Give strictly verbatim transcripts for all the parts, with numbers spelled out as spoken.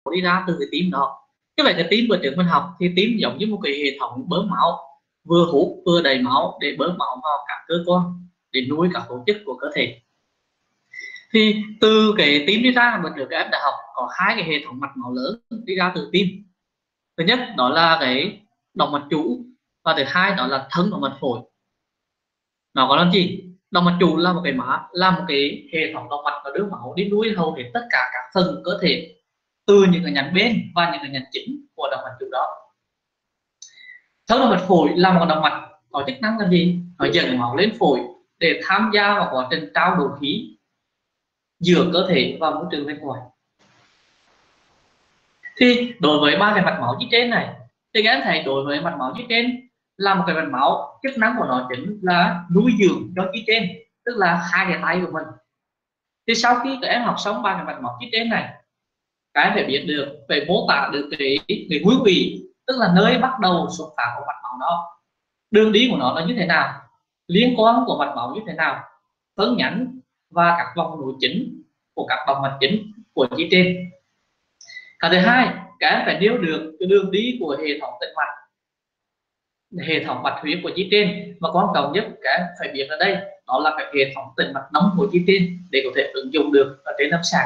đi ra từ cái tim đó. Như vậy cái tim vừa trước mình học thì tim giống như một cái hệ thống bơm máu, vừa hút vừa đầy máu để bơm máu vào các cơ quan để nuôi các tổ chức của cơ thể. Thì từ cái tim đi ra, mình được các em đã học có hai cái hệ thống mạch máu lớn đi ra từ tim. Thứ nhất đó là cái động mạch chủ, và thứ hai đó là thân động mạch phổi. Nó có làm gì? Động mạch chủ là một cái mã là một cái hệ thống động mạch và đưa máu đi nuôi hầu hết tất cả các phần cơ thể, từ những cái nhánh bên và những cái nhánh chính của động mạch chủ đó. Thân động mạch phổi là một động mạch có chức năng là gì? Nó dẫn máu lên phổi để tham gia vào quá trình trao đổi khí giữa cơ thể và môi trường bên ngoài. Thì đối với ba cái mạch máu như trên này thì các em thấy đối với mạch máu như trên là một cái mạch máu, chức năng của nó chính là nuôi dưỡng cho chi trên, tức là hai cái tay của mình. Thì sau khi các em học xong ba cái mạch máu chi trên này, các em phải biết được, phải mô tả được cái cái nguyên vị, tức là nơi bắt đầu xuất phát của mạch máu đó, đường đi của nó là như thế nào, liên quan của mạch máu như thế nào, phân nhánh và các vòng nối chính của các động mạch chính của chi trên. Cái thứ hai, các em phải nêu được cái đường đi của hệ thống tĩnh mạch, hệ thống bạch huyết của chi trên, và quan trọng nhất các em phải biết ở đây đó là cái hệ thống tĩnh mạch nóng của chi trên để có thể ứng dụng được ở trên lâm sàng.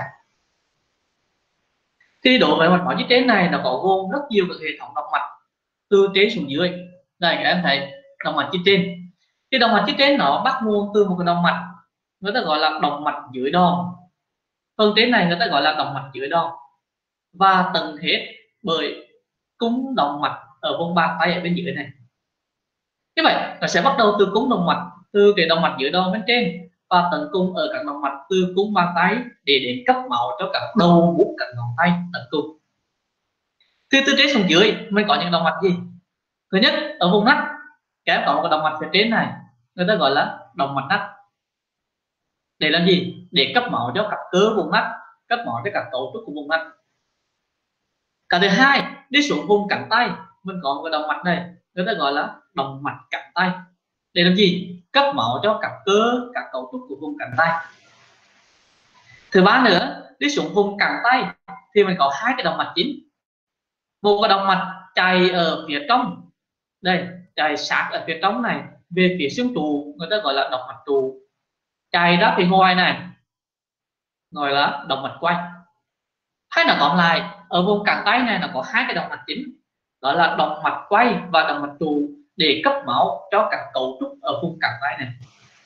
Thì đối với mạch máu chi trên này nó có gồm rất nhiều các hệ thống động mạch từ trên xuống dưới. Đây các em thấy động mạch chi trên, cái động mạch chi trên nó bắt nguồn từ một cái động mạch người ta gọi là động mạch dưới đòn, phần trên này người ta gọi là động mạch dưới đòn, và tầng hết bởi cung động mạch ở vùng bàn tay ở bên dưới này. Như vậy nó sẽ bắt đầu từ cung động mạch, từ cái động mạch dưới đòn bên trên, và tận cung ở các động mạch từ cung bàn tay để đến cấp máu cho các đầu bút các ngón tay tận cung. Thì từ trên xuống dưới mình có những động mạch gì? Thứ nhất ở vùng nách, các em có một cái động mạch phía trên này người ta gọi là động mạch nách. Để làm gì? Để cấp máu cho các cơ vùng nách, cấp máu cho các cấu trúc của vùng nách. Cái thứ hai, đi xuống vùng cẳng tay, mình có một cái động mạch này người ta gọi là động mạch cẳng tay. Để làm gì? Cấp máu cho các cơ, các cấu trúc của vùng cẳng tay. Thứ ba nữa, đi xuống vùng cẳng tay thì mình có hai cái động mạch chính. Một cái động mạch chạy ở phía trong, đây chạy sát ở phía trong này về phía xương trụ, người ta gọi là động mạch trụ. Chạy ra phía ngoài này gọi là động mạch quay. Hay là còn lại ở vùng cẳng tay này nó có hai cái động mạch chính, đó là động mạch quay và động mạch trụ để cấp máu cho các cấu trúc ở vùng cẳng tay này.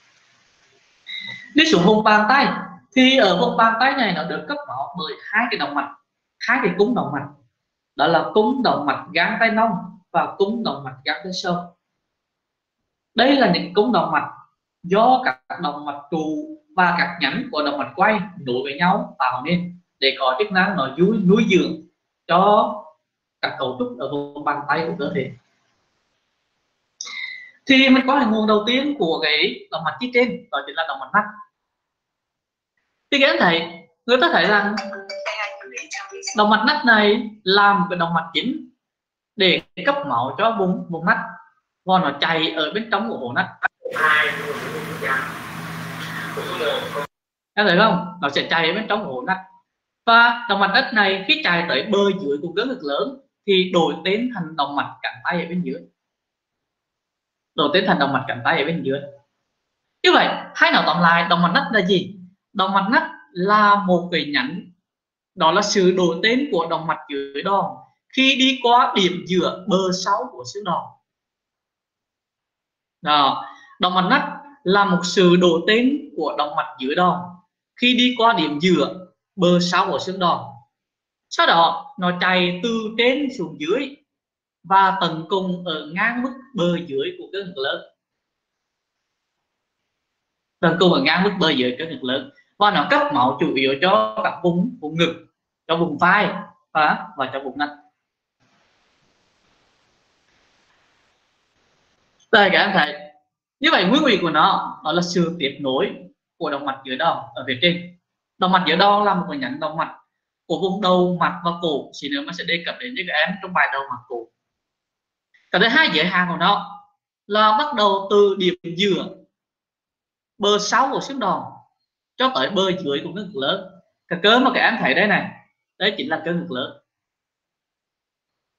Đi xuống vùng bàn tay thì ở vùng bàn tay này nó được cấp máu bởi hai cái động mạch, hai cái cung động mạch, đó là cung động mạch gang tay nông và cung động mạch gang tay sâu. Đây là những cung động mạch do các động mạch trụ và các nhánh của động mạch quay nối với nhau tạo nên để có chức năng nó nuôi nuôi dưỡng cho các cấu trúc ở vùng bàn tay của cơ thể. Thì mình có cái nguồn đầu tiên của cái động mạch chi trên, đó chính là động mạch nách. Thì các em thấy, người ta thấy rằng động mạch nách này làm cái động mạch chính để cấp máu cho vùng vùng nách, và nó chạy ở bên trong của hố nách. Em thấy không? Nó sẽ chạy ở bên trong của hố nách. Và động mạch nách này khi chạy tới bờ dưới của cơ ngực lớn thì đổi tên thành động mạch cẳng tay ở bên dưới. Đổi tên thành động mạch cẳng tay ở bên dưới. Như vậy, hay nói tóm lại, động mạch nách là gì? Động mạch nách là một cái nhánh, đó là sự đổi tên của động mạch dưới đòn khi đi qua điểm giữa bờ sau của xương đòn. Đó, động mạch nách là một sự đổi tên của động mạch dưới đòn khi đi qua điểm giữa bờ sau của xương đòn. Sau đó nó chạy từ trên xuống dưới và tận cùng ở ngang mức bờ dưới của cơ ngực lớn. Tận cùng ở ngang mức bờ dưới cơ ngực lớn, và nó cấp máu chủ yếu cho các vùng vùng ngực, cho vùng vai và và cho vùng nách. Đây các em thấy, như vậy nguyên lý của nó đó là sự tiếp nối của động mạch dưới đòn ở phía trên. Động mạch dưới đòn là một cái nhánh động mạch của vùng đầu mặt và cổ, chỉ nữa mà sẽ đề cập đến với các em trong bài đầu mặt cổ. Cái thứ hai, giới hạn của nó là bắt đầu từ điểm giữa bờ sau của xương đòn cho tới bờ dưới của cơ ngực lớn. Cái cơ mà các em thấy đây này, đấy chính là cơ ngực lớn.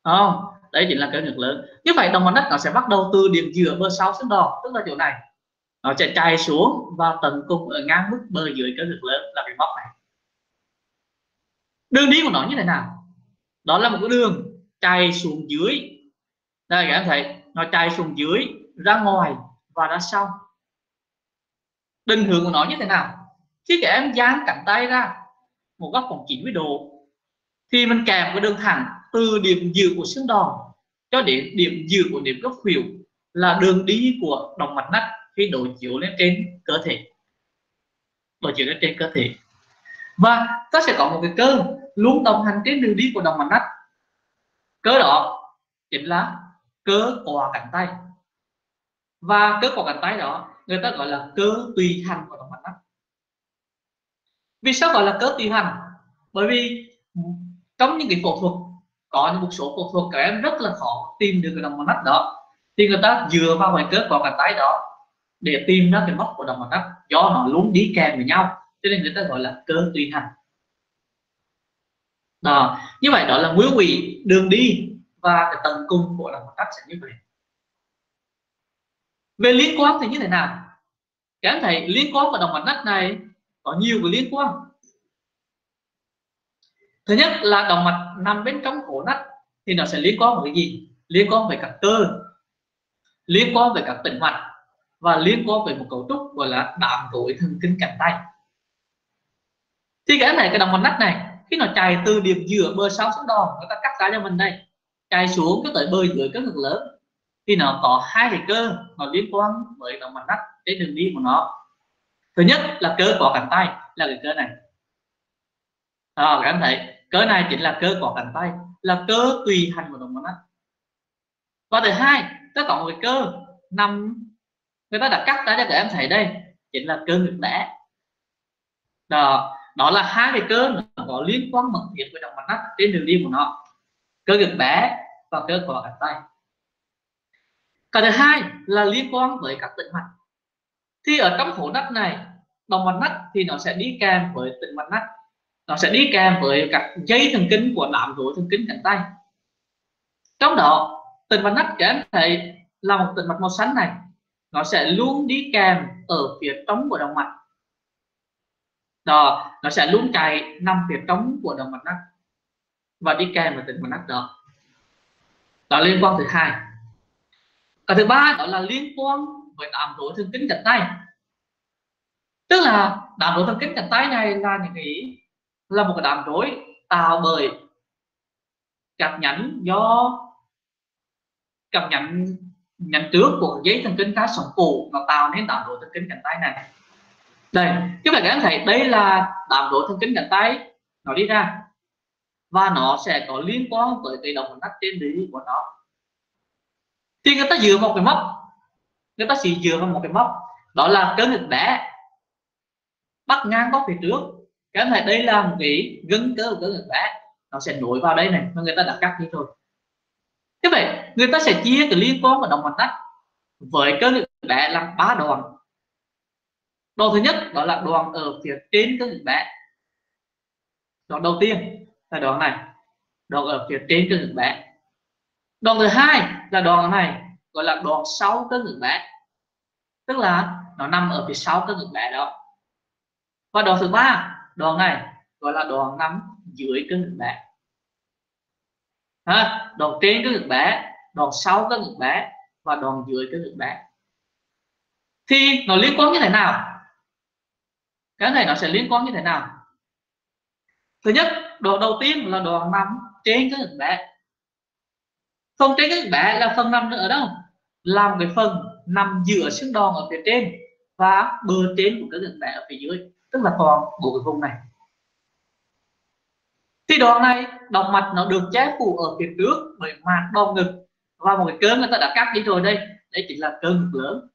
không? Đấy chính là cơ ngực lớn. Như vậy động mạch nách nó sẽ bắt đầu từ điểm giữa bờ sau xương đòn, tức là chỗ này, nó sẽ chạy xuống và tận cùng ở ngang mức bờ dưới cơ ngực lớn là cái móc này. Đường đi của nó như thế nào? Đó là một cái đường chạy xuống dưới. Đây các em thấy nó chạy xuống dưới, ra ngoài và ra sau. Định hướng của nó như thế nào? Khi các em dang cánh tay ra một góc khoảng chín mươi độ thì mình kèm cái đường thẳng từ điểm giữa của xương đòn cho đến điểm giữa của điểm gốc khuỷu là đường đi của động mạch nách khi đối chiếu lên trên cơ thể, đối chiếu lên trên cơ thể. Và ta sẽ có một cái cơ luôn đồng hành trên đường đi của động mạch nách. Cơ đó chính là cơ quả cánh tay, và cơ quả cánh tay đó người ta gọi là cơ tùy hành của động mạch nách. Vì sao gọi là cơ tùy hành? Bởi vì trong những cái phẫu thuật, có những một số phẫu thuật các em rất là khó tìm được cái động mạch nách đó, thì người ta dựa vào cái cơ quả cánh tay đó để tìm ra cái mốc của động mạch nách, do nó luôn đi kèm với nhau cho nên người ta gọi là cơ tùy hành. Đó, như vậy đó là nguyên lý đường đi và cái tầng cung của động mạch nách sẽ như vậy. Về liên quan thì như thế nào? Các em thấy liên quan của động mạch nách này có nhiều cái liên quan. Thứ nhất là động mạch nằm bên trong cổ nách thì nó sẽ liên quan với cái gì? Liên quan về các cơ, liên quan về các tĩnh mạch và liên quan về một cấu trúc gọi là đạm rối thần kinh cánh tay. Thì cái này cái động mạch nách này khi nó chạy từ điểm giữa bờ sau xương đòn, người ta cắt ra cho mình đây, chạy xuống cái tới bờ dưới cơ ngực lớn, thì nó có hai cái cơ nó liên quan với động mạch nách trên đường đi của nó. Thứ nhất là cơ quả cánh tay, là cái cơ này. À, các em thấy cơ này chính là cơ quả cánh tay, là cơ tùy hành của động mạch nách. Và thứ hai, nó có một cái cơ nằm, người ta đã cắt ra cho các em thấy đây, chính là cơ ngực bé. Đó, đó là hai cái cơ nó có liên quan mật thiết với động mạch nách trên đường đi của nó, cơ ngực bé và cơ quả cánh tay. Cái thứ hai là liên quan với các tĩnh mạch. Thì ở trong khổ nách này, động mạch nách thì nó sẽ đi kèm với tĩnh mạch nách, nó sẽ đi kèm với các dây thần kinh của đám rối thần kinh cánh tay. Trong đó tĩnh mạch nách các em thấy là một tĩnh mạch màu xanh này, nó sẽ luôn đi kèm ở phía trống của động mạch. Đó, nó sẽ luôn chạy nằm phía trống của động mạch nách và đi kèm với tĩnh mạch nách đó. Đó là liên quan thứ hai. Cái thứ ba đó là liên quan với đám rối thần kinh cánh tay. Tức là đám rối thần kinh cánh tay này là những cái là một cái đám rối tạo bởi các nhánh do các nhánh nhánh trước của dây thần kinh cái sống cổ nó tạo nên đám rối thần kinh cánh tay này. Đây, các bạn các em thấy đây là đám rối thần kinh cánh tay nó đi ra và nó sẽ có liên quan với cái động mạch nách trên đi của nó. Thì người ta dựa vào cái mốc, người ta chỉ dựa vào một cái mốc, đó là cơ ngực bé bắt ngang góc phía trước. Các em thấy đây là một cái gân cơ của cơ ngực bé, nó sẽ nối vào đây này, mà người ta đã cắt đi rồi. Thế vậy người ta sẽ chia cái liên quan của động mạch nách với cơ ngực bé làm ba đoạn. Đoạn thứ nhất đó là đoạn ở phía trên cơ ngực bé. Đoạn đầu tiên là đoạn này, đoạn ở phía trên cơ ngực bé. Đoạn thứ hai là đoạn này, gọi là đoạn sau cơ ngực bé, tức là nó nằm ở phía sau cơ ngực bé đó. Và đoạn thứ ba, đoạn này gọi là đoạn nằm dưới cơ ngực bé. À, đoạn trên cơ ngực bé, đoạn sau cơ ngực bé và đoạn dưới cơ ngực bé. Thì nó liên quan như thế nào? Cái này nó sẽ liên quan như thế nào? Thứ nhất, đoạn đầu tiên là đoạn nằm trên cơ ngực bé. Phần trên cơ ngực bé là phần nằm ở đâu? Là một cái phần nằm giữa xương đòn ở phía trên và bờ trên của cơ ngực bé ở phía dưới, tức là toàn bộ cái vùng này. Thì đoạn này động mạch nó được che phủ ở phía trước bởi màng bầu ngực và một cái cơ người ta đã cắt đi rồi đây, đấy chính là cơ ngực lớn.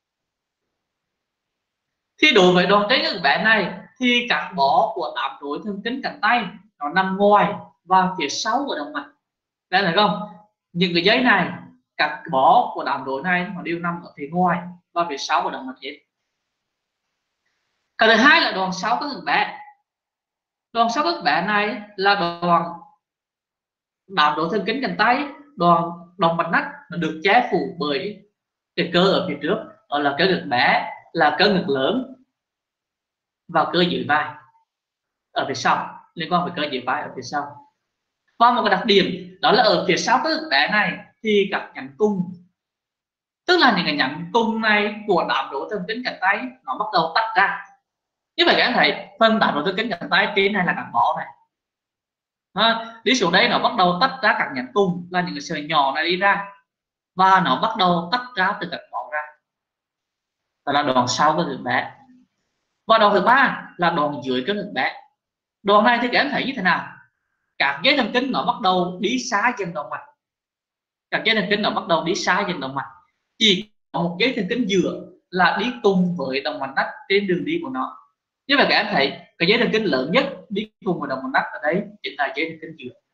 Thì đối với đoạn trên ngực bé này thì các bó của đám rối thần kinh cánh tay nó nằm ngoài và phía sau của động mạch. Đây là không? Những cái dây này, các bó của đám rối này nó đều nằm ở phía ngoài và phía sau của động mạch hết. Cái thứ hai là đoạn sau cơ ngực bé. Đoạn sau cơ ngực bé này là đoạn đám rỗ thần kinh cánh tay, đoàn động mạch nách nó được che phủ bởi cái cơ ở phía trước, đó là cơ ngực bé, là cơ ngực lớn và cơ dưới vai ở phía sau, liên quan với cơ dưới vai ở phía sau. Và một cái đặc điểm đó là ở phía sau cơ ngực bé này thì các nhánh cung, tức là những cái nhánh cung này của đám rỗ thần kinh cánh tay nó bắt đầu tách ra. Như vậy các em thấy phần đám rỗ thần kinh cánh tay trên này là các mỏ này, à, đi xuống đây nó bắt đầu tách ra các nhánh cung, là những cái sợi nhỏ này đi ra và nó bắt đầu tách ra từ các mỏ ra, đó là đoạn sau cơ ngực bé. Và đoạn thứ ba là đoạn dưới cơ ngực bé. Đoạn này thì các em thấy như thế nào? Các dây thần kinh nó bắt đầu đi xa dần động mạch, các dây thần kinh nó bắt đầu đi xa dần động mạch, chỉ có một dây thần kinh giữa là đi cùng với động mạch nách trên đường đi của nó. Như vậy các em thấy cái dây thần kinh lớn nhất đi cùng với động mạch nách ở đấy chính là dây thần kinh giữa,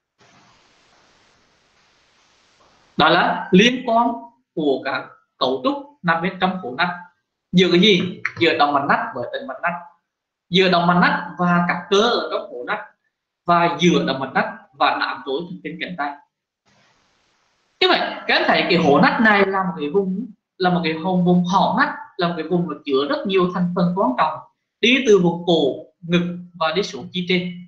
đó là liên quan của các cấu trúc nằm bên trong khổ nách. Giữa cái gì? Giữa động mạch nách với tĩnh mạch nách, giữa động mạch nách và các cơ ở trong khổ nách, và giữa động mạch nách và đám rỗ thần kinh cánh tay. Như vậy các em thấy cái hố nách này là một cái vùng, là một cái vùng vùng hậu nách, là một cái vùng mà chứa rất nhiều thành phần quan trọng, đi từ vùng cổ, ngực và đi xuống chi trên.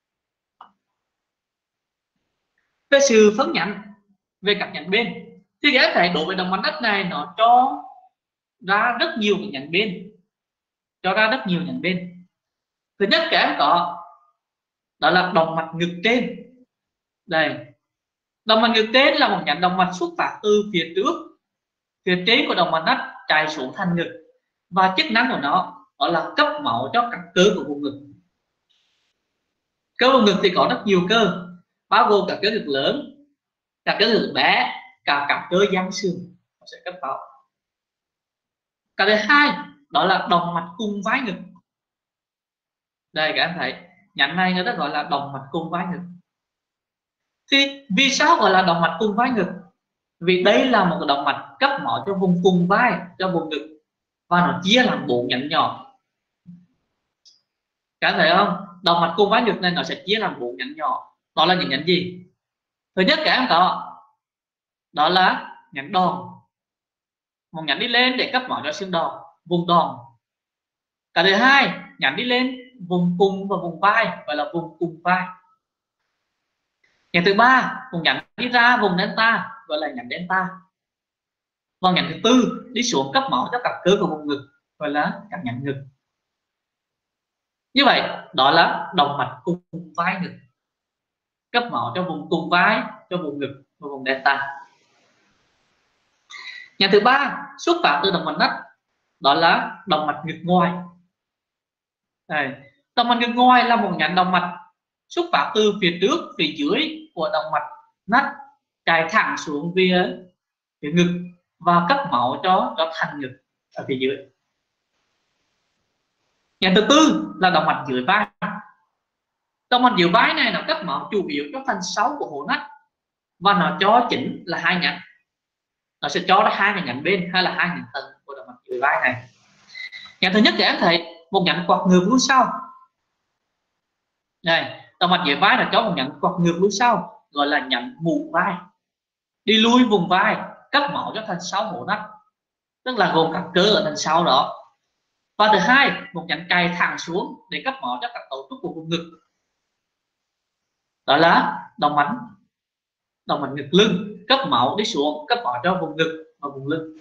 Về sự phân nhánh về các nhánh bên thì các em thấy đối với động mạch nách này nó cho ra rất nhiều cái nhánh bên, cho ra rất nhiều nhánh bên. Thứ nhất các em có đó là động mạch ngực trên. Đây, động mạch ngực trên là một nhánh động mạch xuất phát từ phía trước, phía trên của động mạch nách chạy xuống thành ngực, và chức năng của nó đó là cấp máu cho các cơ của vùng ngực. Cơ vùng ngực thì có rất nhiều cơ, bao gồm cả cơ ngực lớn, cả cơ ngực bé, cả các cơ giang xương nó sẽ cấp máu. Cái thứ hai đó là động mạch cung vai ngực. Đây các em thấy nhánh này người ta gọi là động mạch cung vai ngực. Thì vì sao gọi là động mạch cung vai ngực? Vì đây là một cái động mạch cấp máu cho vùng cung vai, cho vùng ngực, và nó chia làm bốn nhánh nhỏ. Các em thấy không? Động mạch cung vai ngực này nó sẽ chia làm bốn nhánh nhỏ. Đó là những nhánh gì? Thứ nhất các em có đó là nhánh đòn, một nhánh đi lên để cấp máu cho xương đòn, vùng đòn. Cái thứ hai nhánh đi lên vùng cung và vùng vai, gọi là vùng cung vai. Nhánh thứ ba một nhánh đi ra vùng delta, gọi là nhánh delta. Và nhánh thứ tư đi xuống cấp máu cho các cơ của vùng ngực, gọi là các nhánh ngực. Như vậy đó là động mạch cung vai ngực, cấp máu cho vùng cung vai, cho vùng ngực và vùng delta. Nhánh thứ ba xuất phát từ động mạch nách, đó là động mạch ngực ngoài. Đây, động mạch ngực ngoài là một nhánh động mạch xuất phát từ phía trước, phía dưới của động mạch nách, chạy thẳng xuống phía phía ngực và cấp máu cho cho thành ngực ở phía dưới. Nhánh thứ tư là động mạch dưới vai. Động mạch dưới vai này nó cấp máu chủ yếu cho thành sáu của hố nách, và nó cho chính là hai nhánh, nó sẽ cho ra hai cái nhánh bên hay là hai nhánh tầng của động mạch dưới vai này. Nhánh thứ nhất thì em thấy một nhánh quạt ngược lui sau. Đây, động mạch dưới vai là cho một nhánh quạt ngược lui sau, gọi là nhánh mũ vai, đi lui vùng vai, cấp máu cho thành sáu hố nách, tức là gồm các cơ ở thành sau đó. Và thứ hai một nhánh cày thẳng xuống để cấp máu cho các cấu trúc của vùng ngực, đó là động mạch động mạch ngực lưng, cấp máu đi xuống, cấp máu cho vùng ngực và vùng lưng.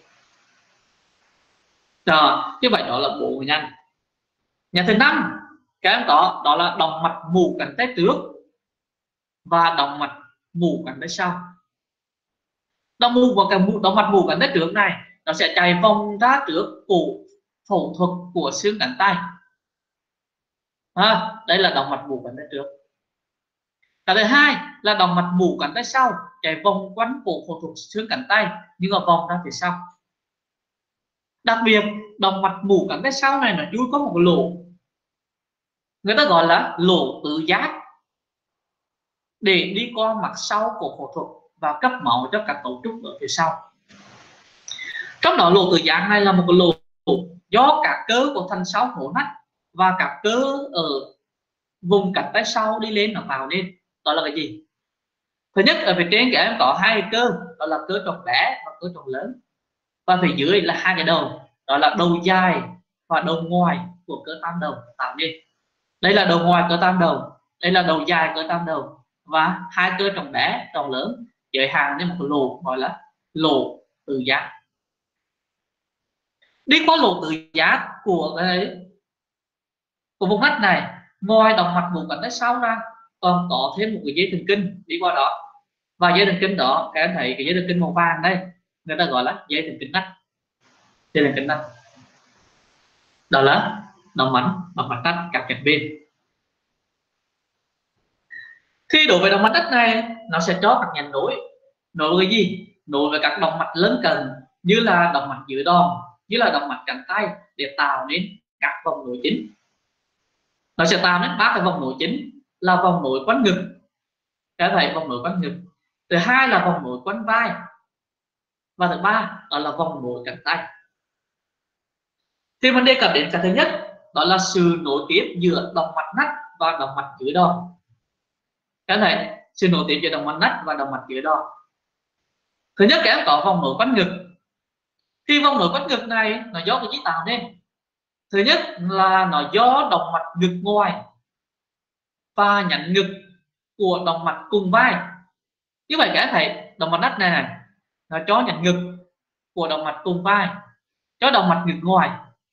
Rồi, như vậy đó là bộ nhánh. Nhánh thứ năm các em có đó là động mạch mũ cánh tay trước và động mạch mũ cánh tay sau. Động mũ và cái mũ, động mạch mũ cánh tay trước này nó sẽ chạy vòng ra trước cổ phẫu thuật của xương cánh tay. À, đây là động mạch mũ cánh tay trước. Cái thứ hai là động mạch mũ cánh tay sau, chạy vòng quanh cổ phẫu thuật xương cánh tay nhưng mà vòng ra phía sau. Đặc biệt động mạch mũ cánh tay sau này nó chui có một lỗ, người ta gọi là lỗ tự giác, để đi qua mặt sau của phẫu thuật và cấp máu cho các cấu trúc ở phía sau. Trong đó lỗ tự giác này là một cái lỗ do các cơ của thành sau hố nách và các cơ ở vùng cánh tay sau đi lên nó vào lên. Đó là cái gì? Thứ nhất, ở phía trên các em có hai cơ, đó là cơ tròn bé và cơ tròn lớn, và phía dưới là hai cái đầu, đó là đầu dài và đầu ngoài của cơ tam đầu tạo nên. Đây là đầu ngoài cơ tam đầu, đây là đầu dài cơ tam đầu, và hai cơ tròn bé tròn lớn giới hạn đến một lỗ gọi là lỗ tự giác. Đi qua lỗ tự giác của cái của vùng nách này, ngoài động mạch vùng cánh tay sau ra còn có thêm một cái dây thần kinh đi qua đó, và dây thần kinh đó các em thấy cái dây thần kinh màu vàng đây, người ta gọi là dây thần kinh nách. Dây thần kinh nách đó là động mạch động mạch nách các cạnh bên. Khi đối với động mạch nách này, nó sẽ cho các nhánh nối nối với gì, nối với các động mạch lân cận như là động mạch giữa đòn, như là động mạch cánh tay, để tạo nên các vòng nối chính. Nó sẽ tạo nên ba cái vòng nối chính là vòng nối quanh ngực, các thầy vòng nối quanh ngực, thứ hai là vòng nối quanh vai, và thứ ba đó là vòng nối cánh tay. Thì mình đề cập đến cái thứ nhất, đó là sự nối tiếp giữa động mạch nách và động mạch giữa đòn. Các thầy, sự nối tiếp giữa động mạch nách và động mạch giữa đòn. Thứ nhất các em có vòng nối quanh ngực. Thì vòng nối quanh ngực này nó do cái gì tạo nên? Thứ nhất là nó do động mạch ngực ngoài và nhánh ngực của động mạch cùng vai. Như vậy các em thấy động mạch nách này, này nó cho nhánh ngực của động mạch cùng vai, cho động mạch ngực ngoài.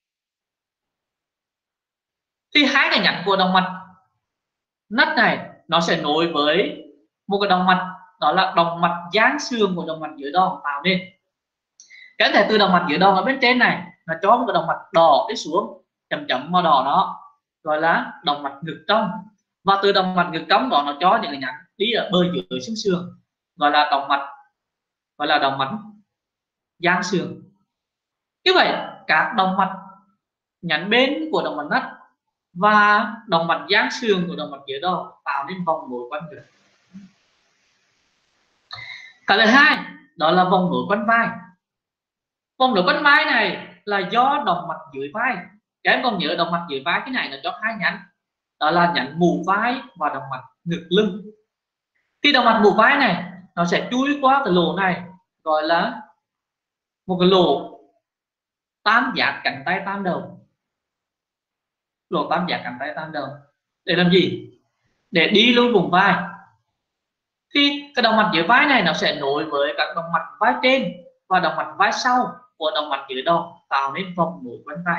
Thì hai cái nhánh của động mạch nách này nó sẽ nối với một cái động mạch, đó là động mạch giáng xương của động mạch giữa đòn tạo nên. Các em thấy từ động mạch giữa đòn ở bên trên này nó cho một cái động mạch đỏ đi xuống, chấm chấm màu đỏ đó gọi là động mạch ngực trong, và từ động mạch ngực trong đó nó cho những cái nhánh đi ở bờ dưới xương sườn gọi là động mạch gọi là động mạch giáng xương. Như vậy các động mạch nhánh bên của động mạch nách và động mạch giáng xương của động mạch giữa đòn tạo nên vòng nối quanh ngực. Cái thứ hai đó là vòng nối quanh vai. Vòng nối quanh vai này là do động mạch dưới vai. Các em còn nhớ động mạch dưới vai cái này là cho hai nhánh, đó là nhánh mù vai và động mạch ngực lưng. Khi động mạch mù vai này nó sẽ chui qua cái lỗ này gọi là một cái lỗ tam giác cánh tay tam đầu. Lỗ tam giác cánh tay tam đầu để làm gì? Để đi luôn vùng vai. Thì cái động mạch dưới vai này nó sẽ nối với các động mạch vai trên và động mạch vai sau của động mạch dưới đòn tạo nên vòng nối quanh vai.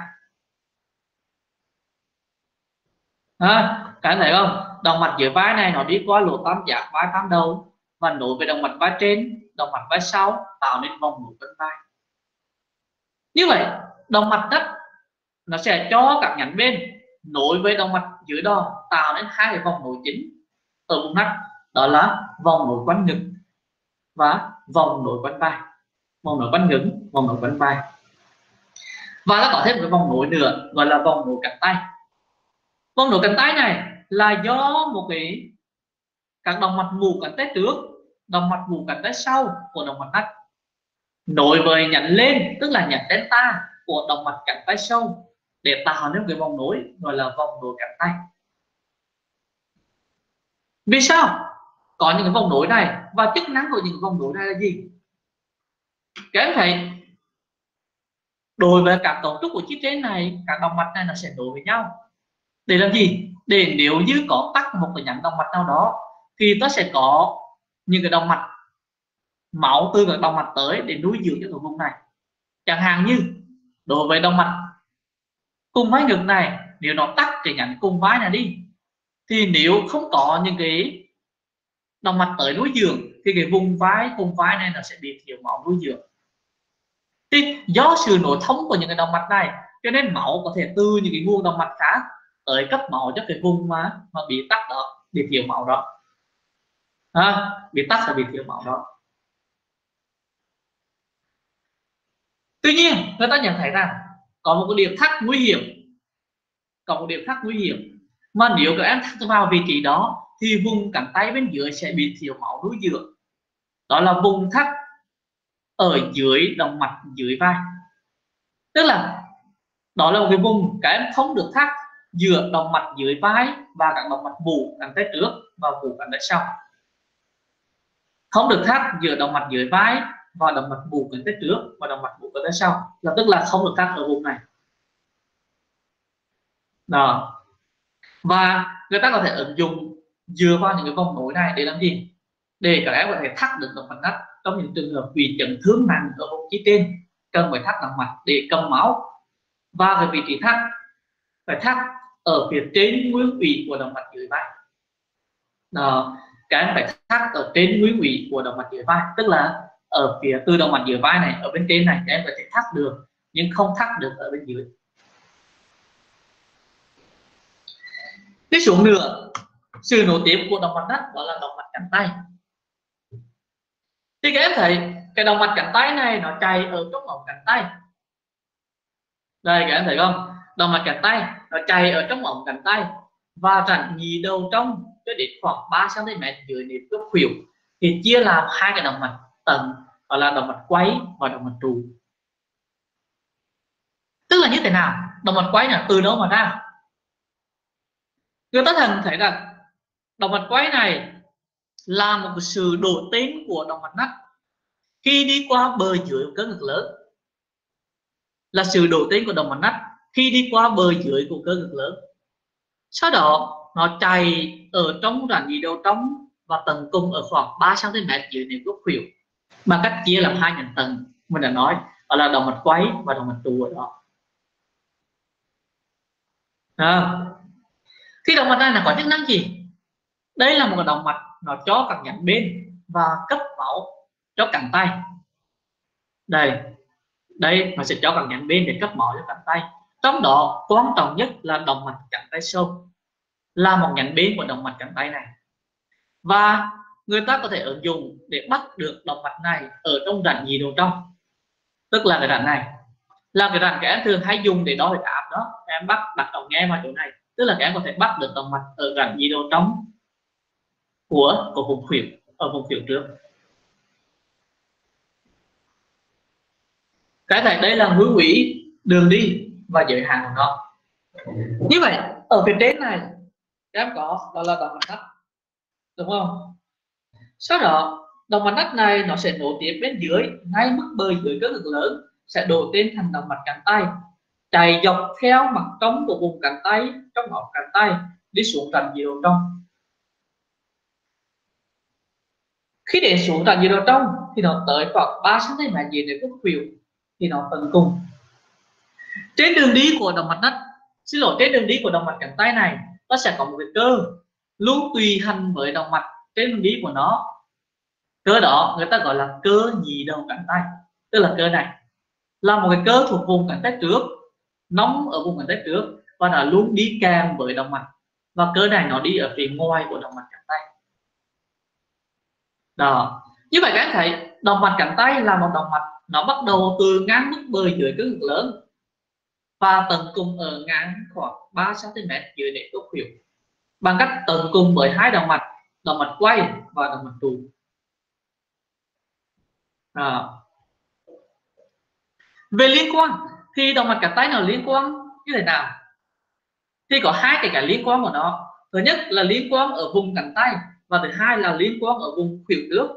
À, các em thấy không? Động mạch dưới vai này nó đi qua lỗ tam giác vai tam đầu và nối với động mạch vai trên, động mạch vai sau tạo nên vòng nối quanh vai. Như vậy động mạch nách nó sẽ cho các nhánh bên nối với động mạch dưới đòn tạo nên hai cái vòng nối chính ở vùng nách, đó là vòng nối quanh ngực và vòng nối quanh vai. Vòng nối quanh ngực, vòng nối quanh vai, và nó có thêm một cái vòng nối nữa gọi là vòng nối cánh tay. Vòng nối cánh tay này là do một cái các động mạch mù cánh tay trước, động mạch mù cánh tay sau của động mạch nách nối với nhánh lên, tức là nhánh delta của động mạch cánh tay sau để tạo nên cái vòng nối gọi là vòng nối cánh tay. Vì sao có những cái vòng nối này và chức năng của những vòng nối này là gì? Các em thấy đối với các cấu trúc của chiếc trên này, các động mạch này nó sẽ nối với nhau để làm gì? Để nếu như có tắc một cái nhánh động mạch nào đó thì nó sẽ có những cái động mạch máu từ các động mạch tới để nuôi dưỡng cho cái vùng này. Chẳng hạn như đối với động mạch cùng vai ngực này, nếu nó tắc cái nhánh cùng vai này đi thì nếu không có những cái động mạch tới nuôi dưỡng thì cái vùng vai cùng vai này nó sẽ bị thiếu máu nuôi dưỡng. Thì do sự nối thông của những cái động mạch này cho nên máu có thể từ những cái nguồn động mạch khác tới cấp máu cho cái vùng mà, mà bị tắc đó, bị thiếu máu đó, à, bị tắc là bị thiếu máu đó. Tuy nhiên người ta nhận thấy rằng có một cái điểm thắt nguy hiểm, có một điểm thắt nguy hiểm mà nếu các em thắt vào vị trí đó thì vùng cánh tay bên dưới sẽ bị thiếu máu nuôi dưỡng, đó là vùng thắt ở dưới động mạch dưới vai. Tức là đó là một cái vùng các em không được thắt giữa động mạch dưới vai và các động mạch mù cánh tay trước và vùng cánh tay sau. không được thắt giữa động mạch dưới vai và động mạch mũ cánh tay trước và động mạch mũ cánh tay sau, là tức là không được thắt ở vùng này đó. Và người ta có thể ứng dụng dựa vào những cái vòng nối này để làm gì, để các em có thể thắt được động mạch nách trong những trường hợp bị chấn thương nặng ở vùng chí trên, cần phải thắt động mạch để cầm máu. Và cái vị trí thắt phải thắt ở phía trên nguyên vị của động mạch dưới vai đó. Các em phải thắt ở trên nguyên vị của động mạch dưới vai, tức là ở phía từ động mạch dưới vai này, ở bên trên này các em có thể thắt được nhưng không thắt được ở bên dưới. Tiếp xuống nữa, sự nối tiếp của động mạch nách đó là động mạch cánh tay. Thì các em thấy cái động mạch cánh tay này nó chạy ở trong ống cánh tay. Đây các em thấy không? Động mạch cánh tay nó chạy ở trong ống cánh tay và rãnh nhì đầu trong cho đến khoảng ba xăng ti mét dưới nếp gốc khuỷu thì chia làm hai cái động mạch tầng, gọi là động mạch quay và động mạch trụ. Tức là như thế nào? Động mạch quay là từ đâu mà ra? Người ta thường thấy rằng động mạch quay này là một sự đổi tên của động mạch nách khi đi qua bờ dưới của cơ ngực lớn, là sự đổi tên của động mạch nách khi đi qua bờ dưới của cơ ngực lớn. Sau đó nó chạy ở trong rãnh nhì đầu trong và tầng cùng ở khoảng ba xăng ti mét dưới nếp gốc khuỷu bằng cách chia làm hai nhánh tầng mình đã nói, đó là động mạch quay và động mạch trụ ở đó. À, khi động mạch này là có chức năng gì? Đây là một động mạch nó cho các nhánh bên và cấp máu cho cánh tay. Đây, đây nó sẽ cho các nhánh bên để cấp máu cho cánh tay. Trong đó quan trọng nhất là động mạch cánh tay sâu, là một nhánh bên của động mạch cánh tay này. Và người ta có thể ứng dụng để bắt được động mạch này ở trong rãnh nhì đầu trong, tức là cái rãnh này là cái rãnh các em thường hay dùng để đo huyết áp đó. Các em bắt đặt ống nghe vào chỗ này, tức là các em có thể bắt được động mạch ở rãnh nhì đầu trong của của vùng khuỷu, ở vùng khuỷu trước. Cái này đây là hướng quỹ đường đi và giới hạn của nó. Như vậy ở phía trên này các em có đó là động mạch nách, đúng không? Sau đó động mạch nách này nó sẽ nối tiếp bên dưới ngay mức bờ dưới cơ ngực lớn, sẽ đổi tên thành động mạch cánh tay, chạy dọc theo mặt trong của vùng cánh tay, trong ống cánh tay đi xuống rãnh nhì đầu trong. Khi đến xuống rãnh nhì đầu trong thì nó tới khoảng ba xăng ti mét dưới nếp gốc khuỷu thì nó tận cùng. Trên đường đi của động mạch nách, xin lỗi, trên đường đi của động mạch cánh tay này nó sẽ có một cái cơ luôn tùy hành với động mạch trên đường đi của nó. Cơ đó người ta gọi là cơ nhì đầu cánh tay, tức là cơ này là một cái cơ thuộc vùng cánh tay trước, nóng ở vùng cánh tay trước và nó luôn đi kèm với động mạch, và cơ này nó đi ở phía ngoài của động mạch cánh tay đó. Như vậy các em thấy động mạch cánh tay là một động mạch nó bắt đầu từ ngang mức bờ dưới cơ ngực lớn và tận cùng ở ngang khoảng ba xăng ti mét dưới nếp gốc khuỷu bằng cách tận cùng với hai động mạch, động mạch quay và động mạch trụ. À, về liên quan thì động mạch cánh tay nào liên quan như thế nào? Thì có hai cái cái liên quan của nó. Thứ nhất là liên quan ở vùng cánh tay và thứ hai là liên quan ở vùng khuỷu trước.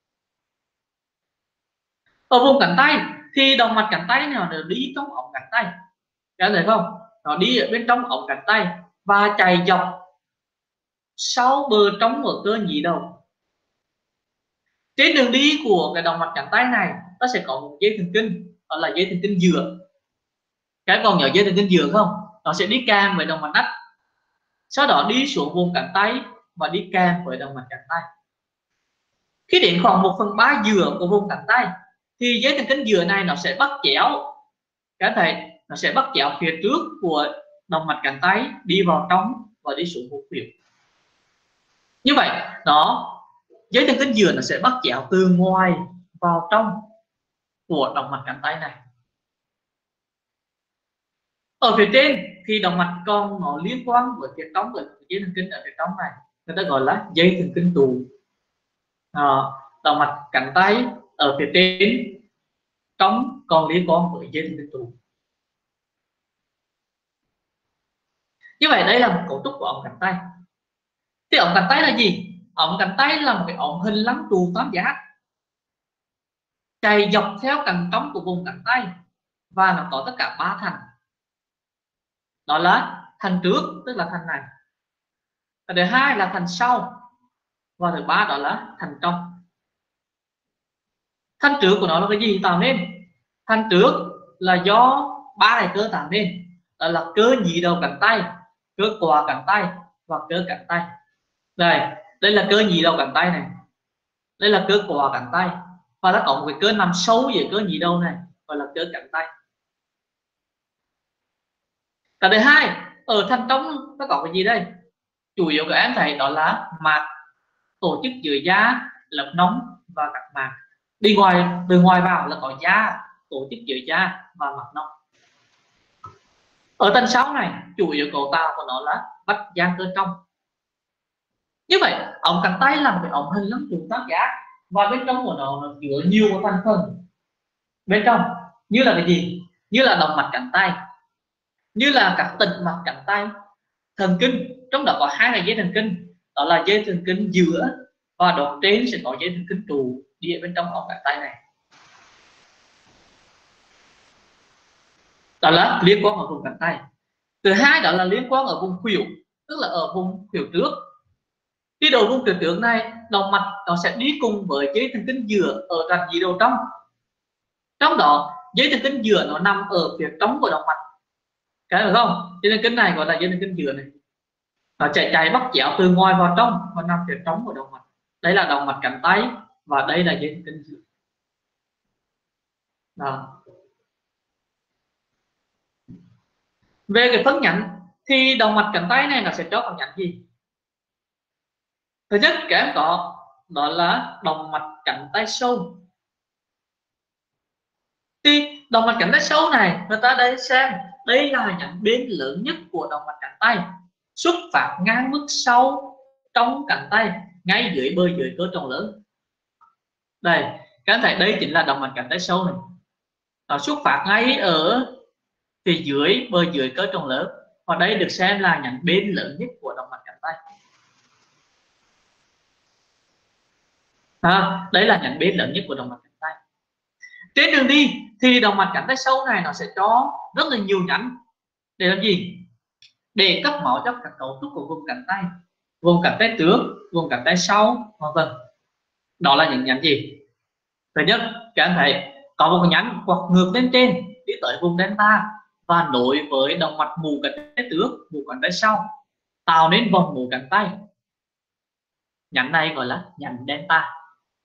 Ở vùng cánh tay thì động mạch cánh tay nào nó đi trong ống cánh tay, các thấy không? Nó đi ở bên trong ống cánh tay và chạy dọc sau bờ trong của cơ nhì đầu. Trên đường đi của cái động mạch cánh tay này nó sẽ có một dây thần kinh, đó là dây thần kinh dựa. Các còn nhớ dây thần kinh dựa không? Nó sẽ đi kèm với động mạch nách, sau đó đi xuống vùng cánh tay và đi kèm với động mạch cánh tay. Khi đến khoảng một phần ba dừa của vùng cánh tay thì dây thần kinh dừa này nó sẽ bắt chéo, các thầy nó sẽ bắt chéo phía trước của động mạch cánh tay đi vào trong và đi xuống vùng khuỷu. Như vậy đó, dây thần kinh dừa nó sẽ bắt chéo từ ngoài vào trong của động mạch cánh tay này. Ở phía trên thì động mạch còn nó liên quan với phía trong với dây thần kinh ở phía trong này, người ta gọi là dây thần kinh trụ. À, động mạch cánh tay ở phía trên trong còn liên quan với dây thần kinh trụ. Như vậy đây là một cấu trúc của ống cánh tay. Thì ống cánh tay là gì? ống cánh tay là một cái ống hình lăng trụ tam giác chạy dọc theo cạnh trống của vùng cánh tay và nó có tất cả ba thành. Đó là thành trước, tức là thành này, và thứ hai là thành sau, và thứ ba đó là thành trong. Thành trước của nó là cái gì tạo nên? Thành trước là do ba cái cơ tạo nên, đó là cơ nhị đầu cánh tay, cơ quà cánh tay và cơ cánh tay. Đây, đây là cơ nhị đầu cánh tay này, đây là cơ quà cánh tay, và nó có một cái cơ nằm sâu dưới cơ nhị đầu này gọi là cơ cánh tay. Cái thứ hai, ở thành trong nó có cái gì đây? Chủ yếu các em thấy đó là mạc tổ chức giữa da, lớp nóng và các mạc. Đi ngoài, từ ngoài vào là có da, tổ chức giữa da và mặt nông. Ở tầng sáu này chủ yếu cấu tạo của nó là vách gian cơ trong. Như vậy ống cánh tay là một cái ống hình lăng trụ tam giác, và bên trong của nó, nó chứa nhiều cái thành phần bên trong, như là cái gì? Như là động mạch cánh tay, như là các tĩnh mạch cánh tay, thần kinh, trong đó có hai cái dây thần kinh, đó là dây thần kinh giữa và đoạn trên sẽ có dây thần kinh trụ đi ở bên trong ống cánh tay này. Đó là liên quan ở vùng cánh tay. Thứ hai đó là liên quan ở vùng khuỷu, tức là ở vùng khuỷu trước. Đi đầu vùng khuỷu trước này, động mạch nó sẽ đi cùng với dây thần kinh giữa ở rạch nhị đầu trong. Trong đó dây thần kinh giữa nó nằm ở phía trong của động mạch, cái được không? Dây thần kinh này gọi là dây thần kinh giữa này, nó chạy chạy bắt chéo từ ngoài vào trong và nằm phía trong của động mạch. Đây là động mạch cánh tay và đây là dây thần kinh giữa. Đó. Về cái phân nhánh thì động mạch cánh tay này nó sẽ cho phân nhánh gì? Thứ nhất các em có đó là động mạch cánh tay sâu. Thì động mạch cánh tay sâu này người ta đây xem đây là nhánh bên lớn nhất của động mạch cánh tay, xuất phát ngang mức sâu trong cánh tay, ngay dưới bơi dưới cơ tròn lớn. Đây các em thấy đây chính là động mạch cánh tay sâu này, nó xuất phát ngay ở phía dưới bơi dưới cơ tròn lớn, và đây được xem là nhánh bên lớn nhất của động mạch cánh tay. À, đấy là nhánh bên lớn nhất của động mạch cánh tay. Trên đường đi thì động mạch cánh tay sâu này nó sẽ cho rất là nhiều nhánh để làm gì? Để cấp máu cho các cấu trúc của vùng cánh tay, vùng cánh tay trước, vùng cánh tay sau, vân vân. Đó là những nhánh gì? Thứ nhất, các anh thấy có một nhánh quặt ngược lên trên đi tới vùng delta và nối với động mạch mù cánh tay trước, mù cánh tay sau, tạo nên vòng mù cánh tay. Nhánh này gọi là nhánh delta.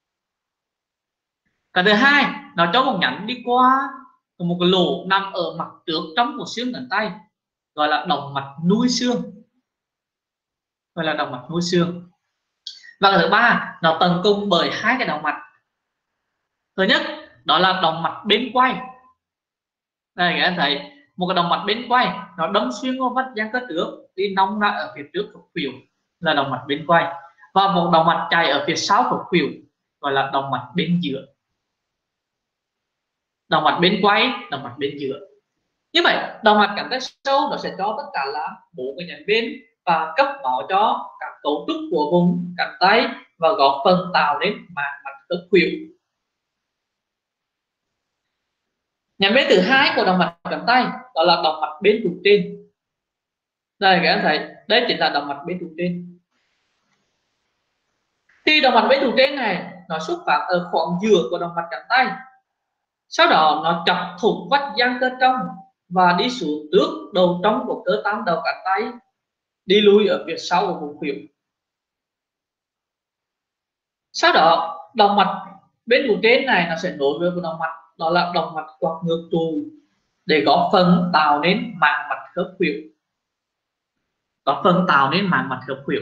Cái thứ hai, nó cho một nhánh đi qua một cái lỗ nằm ở mặt trước trong của xương cánh tay, gọi là động mạch nuôi xương, gọi là động mạch nuôi xương. Và cái thứ ba, nó tầng cùng bởi hai cái động mạch. Thứ nhất đó là động mạch bên quay. Đây các em thấy một cái động mạch bên quay nó đâm xuyên qua vách gian cơ trước đi nông ra ở phía trước của khuỷu là động mạch bên quay, và một động mạch chạy ở phía sau của khuỷu gọi là động mạch bên giữa. Động mạch bên quay, động mạch bên giữa. Như vậy động mạch cánh tay sâu nó sẽ cho tất cả là bốn cái nhánh bên và cấp máu cho các cấu trúc của vùng cánh tay và góp phần tạo nên màng mạch khớp khuỷu. Nhánh bên thứ hai của động mạch cánh tay đó là động mạch bên trụ trên. Đây các em thấy đây chính là động mạch bên trụ trên. Thì động mạch bên trụ trên này nó xuất phát ở khoảng giữa của động mạch cánh tay, sau đó nó chọc thủng vách gian cơ trong và đi xuống trước đầu trong của cơ tam đầu cánh tay, đi lui ở phía sau của vùng khuỷu. Sau đó động mạch bên trụ trên này nó sẽ nối với động mạch đó là động mạch quặt ngược trụ để góp phần tạo nên màng mạch khớp khuỷu, góp phần tạo nên màng mạch khớp khuỷu.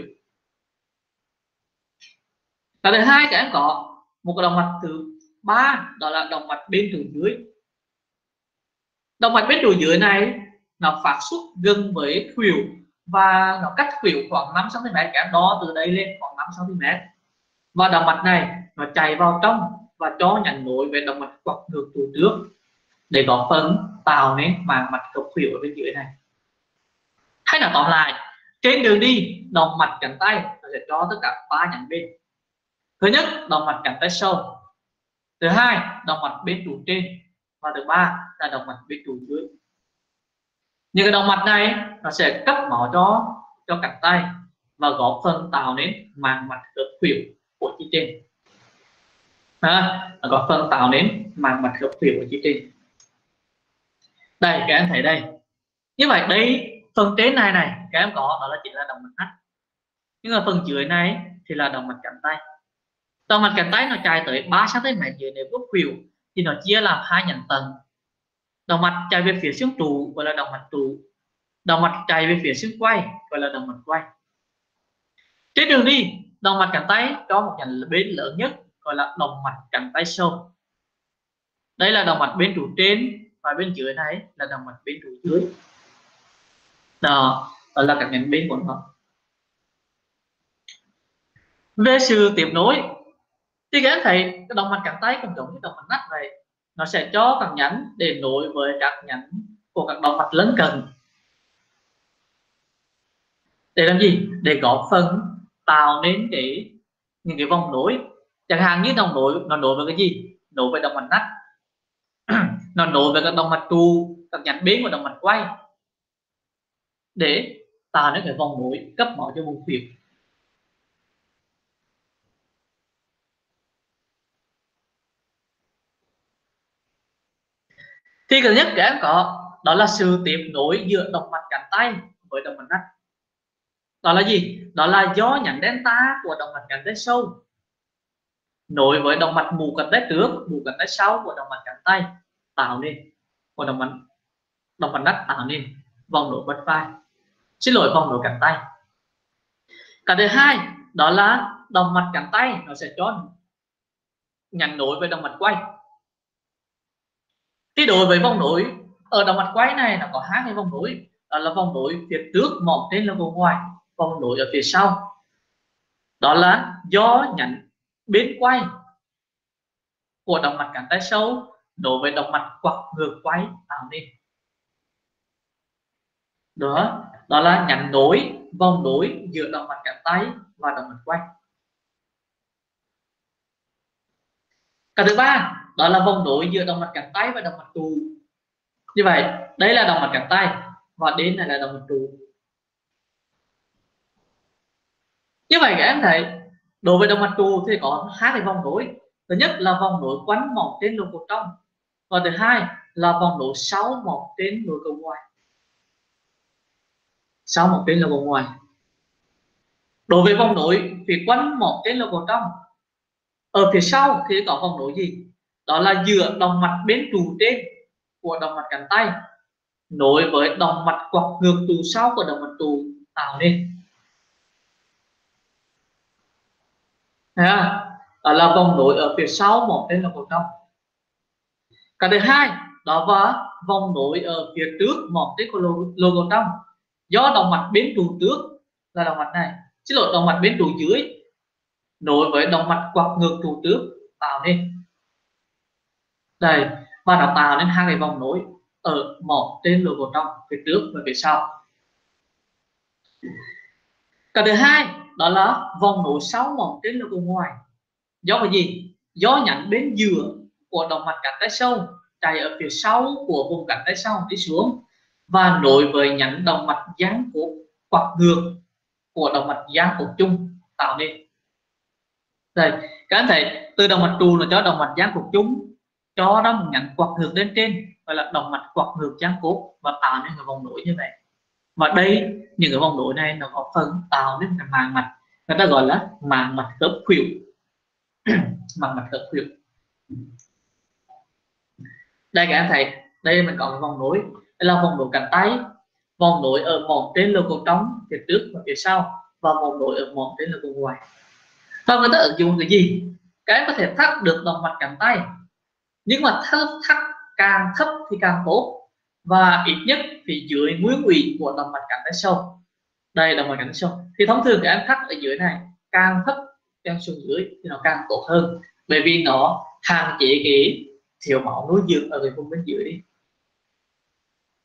Cái thứ hai các em có một cái động mạch thứ ba đó là động mạch bên trụ dưới. Động mạch bên trụ dưới này nó phát xuất gần với khuỷu và nó cách khuỷu khoảng năm xăng ti mét, các em đo từ đây lên khoảng năm xăng ti mét, và động mạch này nó chạy vào trong và cho nhánh nối về động mạch quặt ngược trụ trước để góp phần tạo nên màng mạch khớp khuỷu ở bên dưới này. Hay là tóm lại, trên đường đi động mạch cánh tay nó sẽ cho tất cả ba nhánh bên. Thứ nhất, động mạch cẳng tay sau. Thứ hai, động mạch bên trụ trên. Và thứ ba là động mạch bên trụ dưới. Những cái động mạch này nó sẽ cấp máu cho cho cẳng tay và góp phần tạo nên màng mạch khớp khuỷu của chi trên. À, nó góp phần tạo nên màng mạch khớp khuỷu của chi trên. Đây các em thấy đây. Như vậy đây phần trên này này các em có đó là chỉ là động mạch nách. Nhưng mà phần dưới này thì là động mạch cẳng tay. Động mạch cẳng tay nó chạy tới ba xăng ti mét dưới nếp gốc khuỷu thì nó chia làm hai nhánh tầng. Động mạch chạy về phía xương trụ gọi là động mạch trụ. Động mạch chạy về phía xương quai gọi là động mạch quai. Trên đường đi, động mạch cẳng tay có một nhánh bên lớn nhất gọi là động mạch cẳng tay sâu. Đây là động mạch bên trụ trên và bên dưới này là động mạch bên trụ dưới. Đó, đó là các nhánh bên của nó. Về sự tiếp nối thì các em thấy cái động mạch cẳng tay cũng giống như động mạch nách vậy, nó sẽ cho các nhánh để nối với các nhánh của các động mạch lân cận. Để làm gì? Để góp phần tạo nên cái những cái vòng nối. Chẳng hạn như vòng nối nó nối với cái gì? Nối với động mạch nách. Nó nối với các động mạch trụ, các nhánh bên của động mạch quay để tạo nên cái vòng nối cấp máu cho vùng khuỷu. Thì thứ nhất các em có đó là sự tiếp nối giữa động mạch cẳng tay với động mạch nách. Đó là gì? Đó là do nhánh delta của động mạch cẳng tay sâu nối với động mạch mũ cẳng tay trước, mũ cẳng tay sau của động mạch cẳng tay tạo nên của động mạch động mạch nách tạo nên vòng nối bật vai. Xin lỗi, vòng nối cẳng tay. Cái thứ hai đó là động mạch cẳng tay nó sẽ cho nhánh nối với động mạch quay. Thì đối với vòng nối ở động mạch quay này nó có hai cái vòng nối, đó là vòng nối phía trước mỏm trên là vòng ngoài, vòng nối ở phía sau đó là do nhánh bên quay của động mạch cẳng tay sâu đối với động mạch quặp ngược quay tạo nên. Đó, đó là nhánh nối vòng nối giữa động mạch cẳng tay và động mạch quay. Cái thứ ba đó là vòng nối giữa động mạch cẳng tay và động mạch trụ. Như vậy đây là động mạch cẳng tay và đến này là động mạch trụ. Như vậy các em thấy đối với động mạch trụ thì có hai cái vòng nối. Thứ nhất là vòng nối quanh mỏm trên lồng cổ trong, và thứ hai là vòng nối sau mỏm trên lồng cổ ngoài. Sau mỏm trên lồng cổ ngoài. Đối với vòng nối phía quanh mỏm trên lồng cổ trong, ở phía sau thì có vòng nối gì? Đó là giữa động mạch bên trụ trên của động mạch cẳng tay nối với động mạch quặp ngược trụ sau của động mạch trụ tạo nên. À, đó là vòng nối ở phía sau mỏm trên lồng cổ trong. Cái thứ hai đó là vòng nối ở phía trước mỏm trên của lồng cổ trong, do động mạch bên trụ trước là động mạch này, xin lỗi, động mạch bên trụ dưới nối với động mạch quặp ngược trụ trước tạo nên. Đây, và nó tạo nên hai cái vòng nối ở mỏm trên lồng cổ trong phía trước và phía sau. Cái thứ hai đó là vòng nối sau mỏm trên lồng cổ ngoài, do cái gì? Do nhánh bên giữa của động mạch cẳng tay sâu chạy ở phía sau của vùng cẳng tay sau đi xuống và nối với nhánh động mạch giãn cốt quặp ngược của động mạch giãn cốt chung tạo nên. Đây, các anh thấy từ động mạch trụ là cho động mạch giãn cốt chung cho nó một nhánh quặp ngược lên trên gọi là động mạch quặp ngược giãn cốt và tạo nên cái vòng nối như vậy. Và đây những cái vòng nối này nó có phần tạo nên cái màng mạch, người ta gọi là màng mạch khớp khuỷu. Màng mạch khớp khuỷu. Đây các anh thấy đây mình có cái vòng nối, đây là vòng nối cẳng tay, vòng nối ở mỏm trên lồng cổ trong phía trước và phía sau, và vòng nối ở mỏm trên lồng cổ ngoài. Và người ta ứng dụng cái gì? Các em có thể thắt được động mạch cẳng tay, nhưng mà thắt, thắt càng thấp thì càng tốt, và ít nhất thì dưới nguyên ủy của động mạch cẳng tay sâu. Đây động mạch cẳng tay sâu thì thông thường các em thắt ở dưới này, càng thấp càng xuống dưới thì nó càng tốt hơn, bởi vì nó hạn chế cái thiếu máu nuôi dưỡng ở cái vùng bên dưới đi.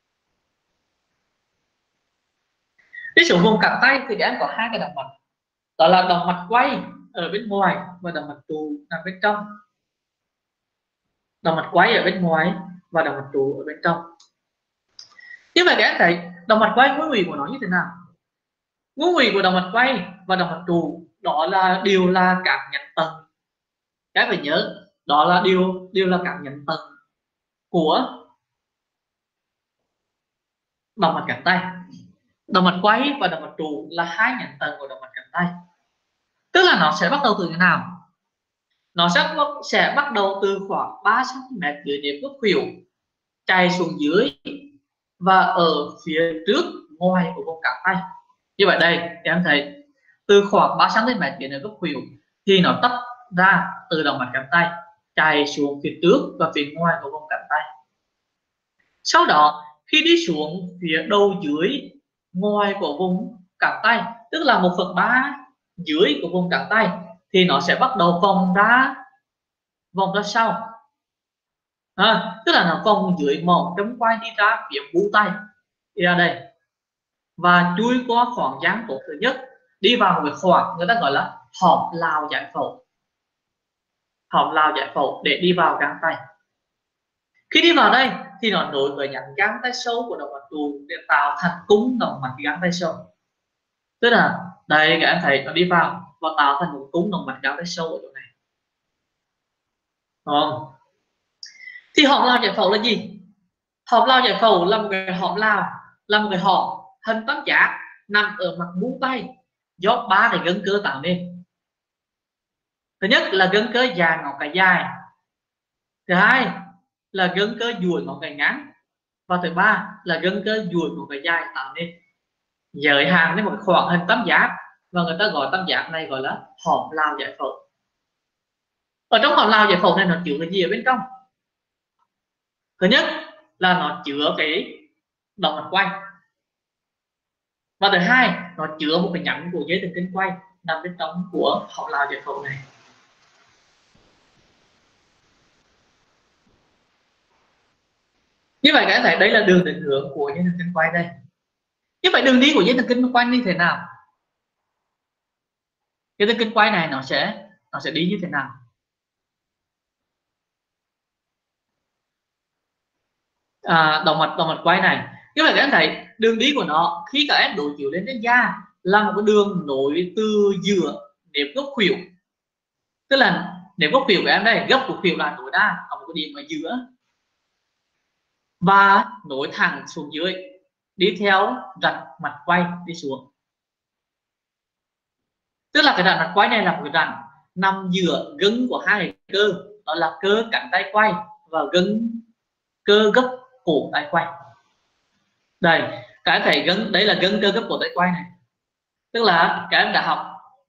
Đi xuống vùng cẳng tay thì các em có hai cái động mạch, đó là động mạch quay ở bên ngoài và động mạch trụ nằm bên trong. Động mạch quay ở bên ngoài và động mạch trụ ở bên trong. Như vậy các em thấy động mạch quay ngũ vị của nó như thế nào? Ngũ vị của động mạch quay và động mạch trụ đó là đều là các nhánh tầng. Các em phải nhớ đó là đều đều là các nhánh tầng của động mạch cẳng tay. Động mạch quay và động mạch trụ là hai nhánh tầng của động mạch cẳng tay. Tức là nó sẽ bắt đầu từ thế nào? Nó sẽ sẽ bắt đầu từ khoảng ba xăng ti mét dưới nếp gốc khuỷu, chạy xuống dưới và ở phía trước ngoài của vùng cẳng tay. Như vậy đây em thấy từ khoảng ba xăng ti mét dưới nếp gốc khuỷu thì nó tách ra từ động mạch cẳng tay, chạy xuống phía trước và phía ngoài của vùng cẳng tay. Sau đó khi đi xuống phía đầu dưới ngoài của vùng cẳng tay, tức là một phần ba dưới của vùng cẳng tay, thì nó sẽ bắt đầu vòng ra vòng ra sau, à, tức là nó vòng dưới mỏng trong quay đi ra phía mũi tay, đi ra đây và chui qua khoảng gián cổ thứ nhất, đi vào một cái khoảng người ta gọi là hõm lao giải phẫu. Hõm lao giải phẫu để đi vào gang tay. Khi đi vào đây thì nó nối với nhánh gang tay sâu của động mạch trụ để tạo thành cung động mạch gang tay sâu. Tức là đây các em thấy nó đi vào và tạo thành một cung động mạch gang tay sâu ở chỗ này. Không? Thì hõm lao giải phẫu là gì? Hõm lao giải phẫu là một cái hõm lao, là một cái hõm hình tam giác nằm ở mặt mũi tay do ba cái gân cơ tạo nên. Thứ nhất là gân cơ dài ngón cái dài, thứ hai là gân cơ duỗi ngón cái ngắn, và thứ ba là gân cơ duỗi ngón cái dài tạo nên, giới hạn đến một khoảng hình tam giác, và người ta gọi tam giác này gọi là hõm lao giải phẫu. Ở trong hõm lao giải phẫu này nó chứa cái gì ở bên trong? Thứ nhất là nó chứa cái động mạch quay, và thứ hai nó chứa một cái nhánh của dây thần kinh quay nằm bên trong của hõm lao giải phẫu này. Như vậy các bạn thấy đây là đường định hướng của dây thần kinh quay đây. Như vậy đường đi của dây thần kinh quay như thế nào? Dây thần kinh quay này nó sẽ nó sẽ đi như thế nào? À, động mạch động mạch quay này, như vậy các em thấy đường đi của nó khi các em đối chiếu lên trên da là một cái đường nối từ giữa nếp gốc khuỷu, tức là nếp gốc khuỷu của em đây, gốc của khuỷu là tối đa ở một cái điểm ở giữa, và nối thẳng xuống dưới đi theo rạch mạch quay đi xuống. Tức là cái rạch mạch quay này là một cái rạch nằm giữa gân của hai cơ, đó là cơ cẳng tay quay và gân cơ gốc cổ tay quay. Đây các em thấy gân, đấy là gân cơ gốc cổ tay quay này, tức là các em đã học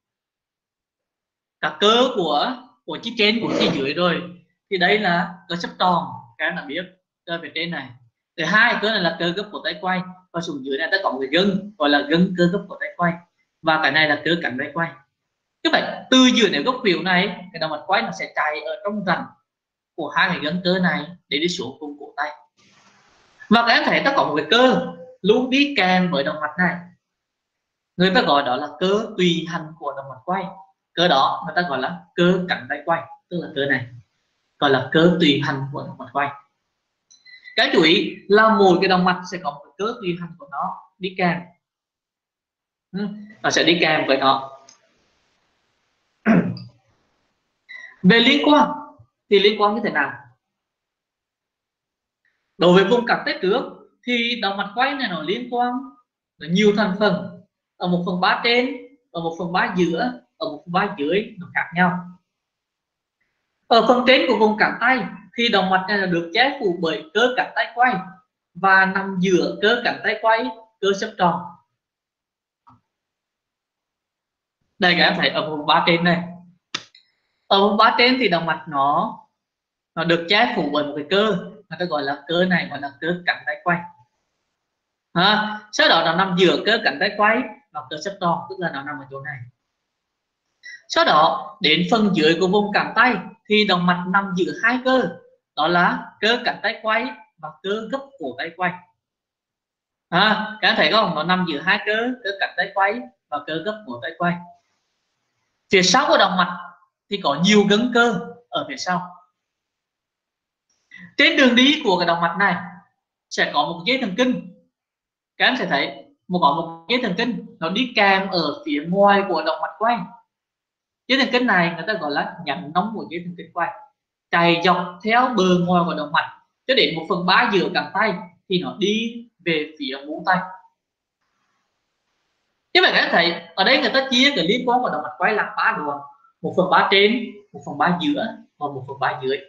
các cơ của của chi trên của chi dưới rồi, thì đây là cơ sấp tròn, các em đã biết cơ về trên này. Thứ hai cơ này là cơ gốc cổ tay quay, và xuống dưới này ta có một cái gân gọi là gân cơ gốc cổ tay quay, và cái này là cơ cẳng tay quay. Như vậy từ giữa nếp gốc khuỷu này, cái động mạch quay nó sẽ chạy ở trong rãnh của hai cái gân cơ này để đi xuống vùng cổ tay. Và các em thấy ta có một cái cơ luôn đi kèm với động mạch này, người ta gọi đó là cơ tùy hành của động mạch quay. Cơ đó người ta gọi là cơ cẳng tay quay, tức là cơ này gọi là cơ tùy hành của động mạch quay. Cái chú ý là mỗi cái động mạch sẽ có một cơ tùy hành của nó đi kèm, nó sẽ đi kèm với nó. Về liên quan thì liên quan như thế nào? Đối với vùng cẳng tay trước thì động mạch quay này nó liên quan là nhiều thành phần, ở một phần ba trên, ở một phần ba giữa, ở một phần ba dưới nó khác nhau. Ở phần trên của vùng cẳng tay thì động mạch này là được che phủ bởi cơ cẳng tay quay và nằm giữa cơ cẳng tay quay, cơ xếp tròn. Đây các em thấy ở vùng ba trên này, ở vùng ba trên thì động mạch nó nó được che phủ bởi một cái cơ, người ta gọi là cơ này gọi là cơ cẳng tay quay. À, sau đó nó nằm giữa cơ cẳng tay quay và cơ xếp tròn, tức là nó nằm ở chỗ này. Sau đó đến phần dưới của vùng cẳng tay thì động mạch nằm giữa hai cơ, đó là cơ cẳng tay quay và cơ gốc cổ tay quay. À, các bạn thấy không, nó nằm giữa hai cơ, cơ cẳng tay quay và cơ gốc cổ tay quay. Phía sau của động mạch thì có nhiều gân cơ ở phía sau. Trên đường đi của cái động mạch này sẽ có một dây thần kinh. Các em sẽ thấy một có một dây thần kinh nó đi kèm ở phía ngoài của động mạch quay. Dây thần kinh này người ta gọi là nhánh nóng của dây thần kinh quay, chạy dọc theo bờ ngoài của động mạch cho đến một phần ba giữa cẳng tay thì nó đi về phía ngón tay. Như vậy các em thấy ở đây người ta chia cái liên quan của động mạch quay làm ba đoạn: một phần ba trên, một phần ba giữa và một phần ba dưới.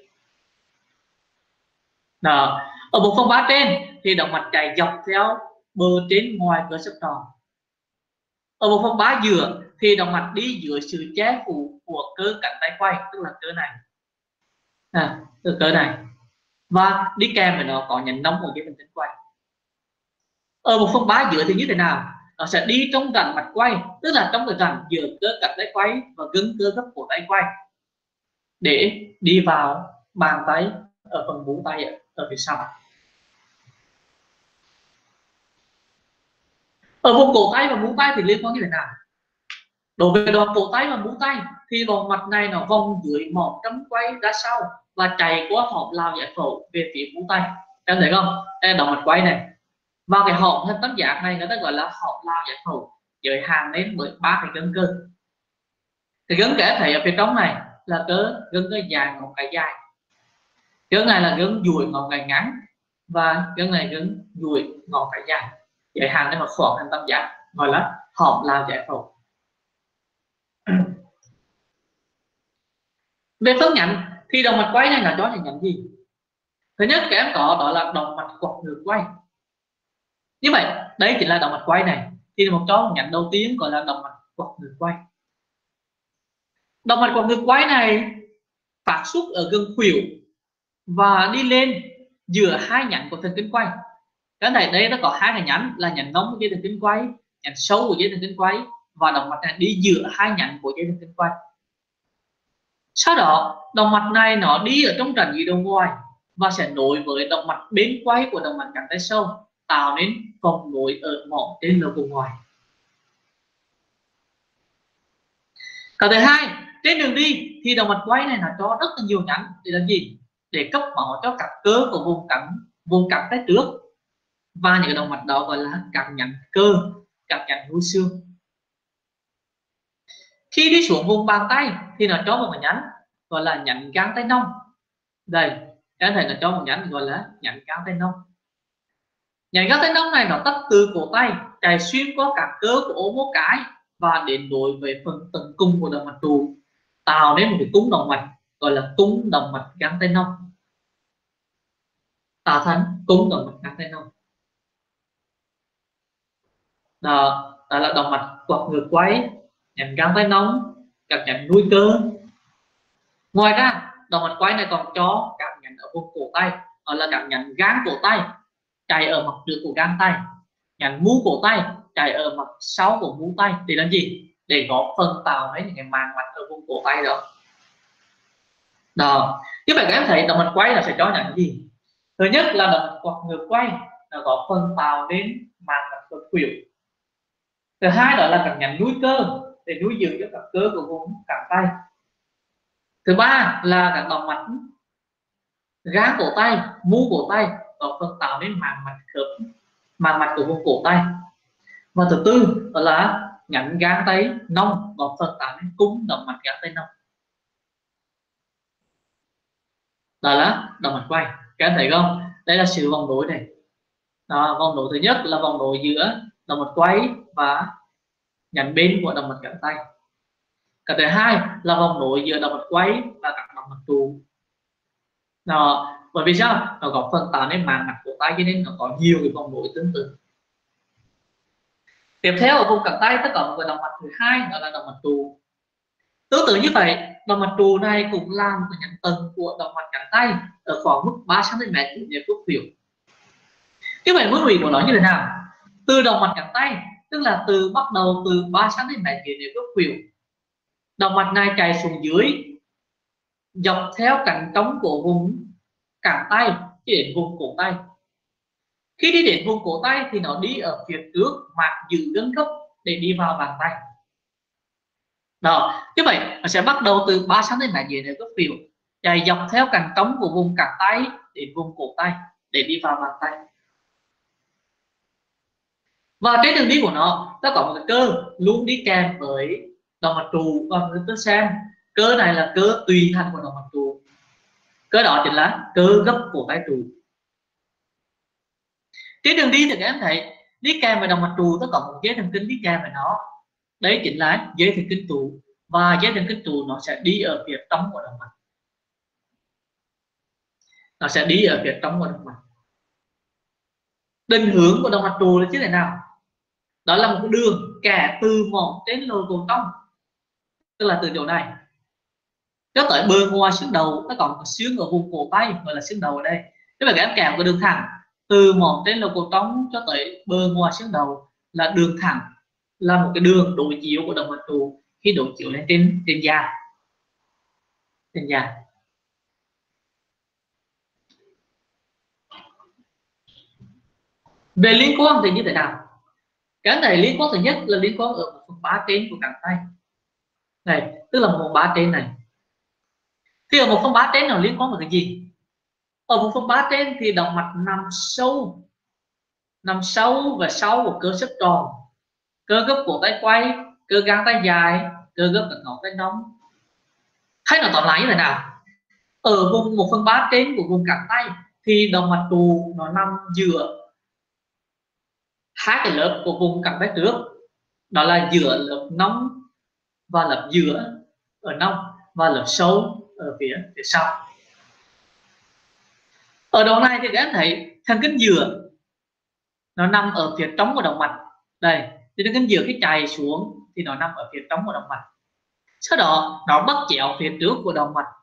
Đó. Ở một phần ba trên thì động mạch chạy dọc theo bờ trên ngoài cơ xương tròn. Ở một phần ba giữa thì động mạch đi dưới sự che phủ của cơ cẳng tay quay, tức là cơ này, à, từ cơ này, và đi kèm với nó có nhánh nóng của dây thần kinh quay. Ở một phần ba giữa thì như thế nào? Nó sẽ đi trong rãnh mạch quay, tức là trong cái rãnh giữa cơ cẳng tay quay và gân cơ gấp cổ tay quay, để đi vào bàn tay ở phần mú tay ở, ở phía sau. Ở vùng cổ tay và mú tay thì liên quan như thế nào? Đối với đoạn cổ tay và mú tay thì vòng mạch này nó vòng dưới mỏm trống quay ra sau và chạy qua hõm lao giải phẫu về phía mú tay. Em thấy không? Đây là động mạch quay này. Và cái hõm hình tam giác này người ta gọi là hõm lao giải phẫu, giới hạn đến bởi ba cái gân cơ. Cái gân kẽ thấy ở phía trong này là cơ gân cơ dài ngón cái dài, gân này là gân duỗi ngón cái ngắn, và gân này gân duỗi ngón cái dài, giới hạn đến một khoảng hình tam giác gọi là hõm lao giải phẫu. Về phân nhánh thì động mạch quay này là cho nhánh gì? Thứ nhất các em có đó là động mạch quặp ngược quay. Như vậy đây chính là động mạch quay này, thì một trong nhánh đầu tiên gọi là động mạch quặp ngược quay. Động mạch quặp ngược quay này phát xuất ở gần khuỷu và đi lên giữa hai nhánh của thần kinh quay. Cái này đây nó có hai cái nhánh là nhánh nóng của dây thần kinh quay, nhánh sâu của dây thần kinh quay, và động mạch này đi giữa hai nhánh của dây thần kinh quay. Sau đó động mạch này nó đi ở trong rãnh dưới đầu ngoài và sẽ nối với động mạch bên quay của động mạch cẳng tay sâu, tạo nên vòng nối ở mỏm trên lỗ vùng ngoài. Cái thứ hai, trên đường đi thì động mạch quay này là cho rất là nhiều nhánh để làm gì? Để cấp máu cho các cơ của vùng cẳng vùng cẳng tay trước, và những động mạch đó gọi là các nhánh cơ, các nhánh núi xương. Khi đi xuống vùng bàn tay thì nó cho một cái nhánh gọi là nhánh gang tay nông. Đây các thầy nó cho một nhánh gọi là nhánh gang tay nông. Nhánh gang tay nông này nó tắt từ cổ tay chạy xuyên qua các cơ của ổ mố cái và đến đối với phần tận cùng của động mạch trụ, tạo nên một cái cung động mạch gọi là cung động mạch gang tay nông, tạo thành cung động mạch gang tay nông. Đó, đó là động mạch quặp ngược quay, nhánh gang tay nông, các nhánh nuôi cơ. Ngoài ra động mạch quay này còn cho các nhánh ở vùng cổ tay, gọi là các nhánh gang cổ tay chạy ở mặt trước của gang tay, nhánh mu cổ tay chạy ở mặt sau của mu tay, để làm gì? Để góp phần tạo nên những cái màng mạch ở vùng cổ tay đó. Đó, như vậy các em thấy động mạch quay là sẽ cho nhánh gì? Thứ nhất là động mạch quặp ngược quay là góp phần tạo nên màng mạch của khuỷu. Thứ hai đó là các nhánh nuôi cơ để nuôi dưỡng cho các cơ của vùng cẳng tay. Thứ ba là các động mạch gang cổ tay, mu cổ tay có phần tạo nên màng mạch khớp, màng mạch của vùng cổ tay. Và thứ tư đó là nhánh gang tay nông có phần tạo nên cung động mạch gang tay nông. Đó là động mạch quay. Các em thấy không? Đây là sự vòng nối này. Đó, vòng nối thứ nhất là vòng nối giữa động mạch quay và nhánh bên của động mạch cẳng tay. Cái thứ hai là vòng nối giữa động mạch quay và các động mạch trụ. Đó, bởi vì sao? Nó có phần tạo nên màng mạch cổ tay cho nên nó có nhiều cái vòng nối tương tự. Tiếp theo ở vùng cẳng tay tất cả một cái động mạch thứ hai đó là động mạch trụ. Tương tự như vậy, động mạch trụ này cũng là một nhánh tầng của động mạch cẳng tay ở khoảng mức ba xăng ti mét từ khớp khuỷu. Như vậy nguyên lý của nó như thế nào? Từ động mạch cẳng tay, tức là từ bắt đầu từ ba xăng ti mét từ khớp khuỷu, động mạch này chạy xuống dưới dọc theo cẳng trống của vùng cẳng tay đến vùng cổ tay. Khi đi đến vùng cổ tay thì nó đi ở phía trước mạc giữ gân cấp để đi vào bàn tay. Đó, như vậy nó sẽ bắt đầu từ ba xăng ti mét dưới nửa khớp khuỷu, chạy dọc theo cẳng trống của vùng cẳng tay đến vùng cổ tay để đi vào bàn tay. Và trên đường đi của nó nó có một cái cơ luôn đi kèm với động mạch trụ và người ta xem cơ này là cơ tùy thành của động mạch trụ. Cơ đó chính là cơ gấp cổ tay trụ. Trên đường đi thì các em thấy đi kèm với động mạch trụ nó có một dây thần kinh đi kèm với nó, đấy chính là dây thần kinh trụ, và dây thần kinh trụ nó sẽ đi ở phía trong của động mạch, nó sẽ đi ở phía trong của động mạch. Định hướng của động mạch trụ là như thế nào? Đó là một cái đường kẻ từ mỏm đến lồi cổ trong, tức là từ chỗ này cho tới bờ ngoài xương đầu, nó còn một xương ở vùng cổ tay gọi là xương đầu ở đây. Tức là các em kèm cái đường thẳng từ mỏm trên lồi cổ trong cho tới bờ ngoài xương đầu là đường thẳng, là một cái đường đối chiếu của động mạch trụ khi đối chiếu lên trên trên da, trên da. Về liên quan thì như thế nào? Cái này liên quan thứ nhất là liên quan ở một phần ba trên của cẳng tay này, tức là một phần ba trên này. Thì ở một phần ba trên nào liên quan với cái gì? Ở một phần ba trên thì động mạch nằm sâu, nằm sâu và sau của cơ xếp tròn, cơ gấp cổ tay quay, cơ gang tay dài, cơ gấp các ngón tay nóng. Hay là tóm lại như thế nào? Ở vùng một phần ba trên của vùng cẳng tay thì động mạch trụ nó nằm giữa hai cái lớp của vùng cẳng tay trước, đó là giữa lớp nóng và lớp giữa ở nông và lớp sâu ở phía phía sau. Ở đoạn này thì các em thấy thần kinh giữa nó nằm ở phía trong của động mạch đây, thì thần kinh giữa khi chạy xuống thì nó nằm ở phía trong của động mạch, sau đó nó bắt chéo phía trước của động mạch,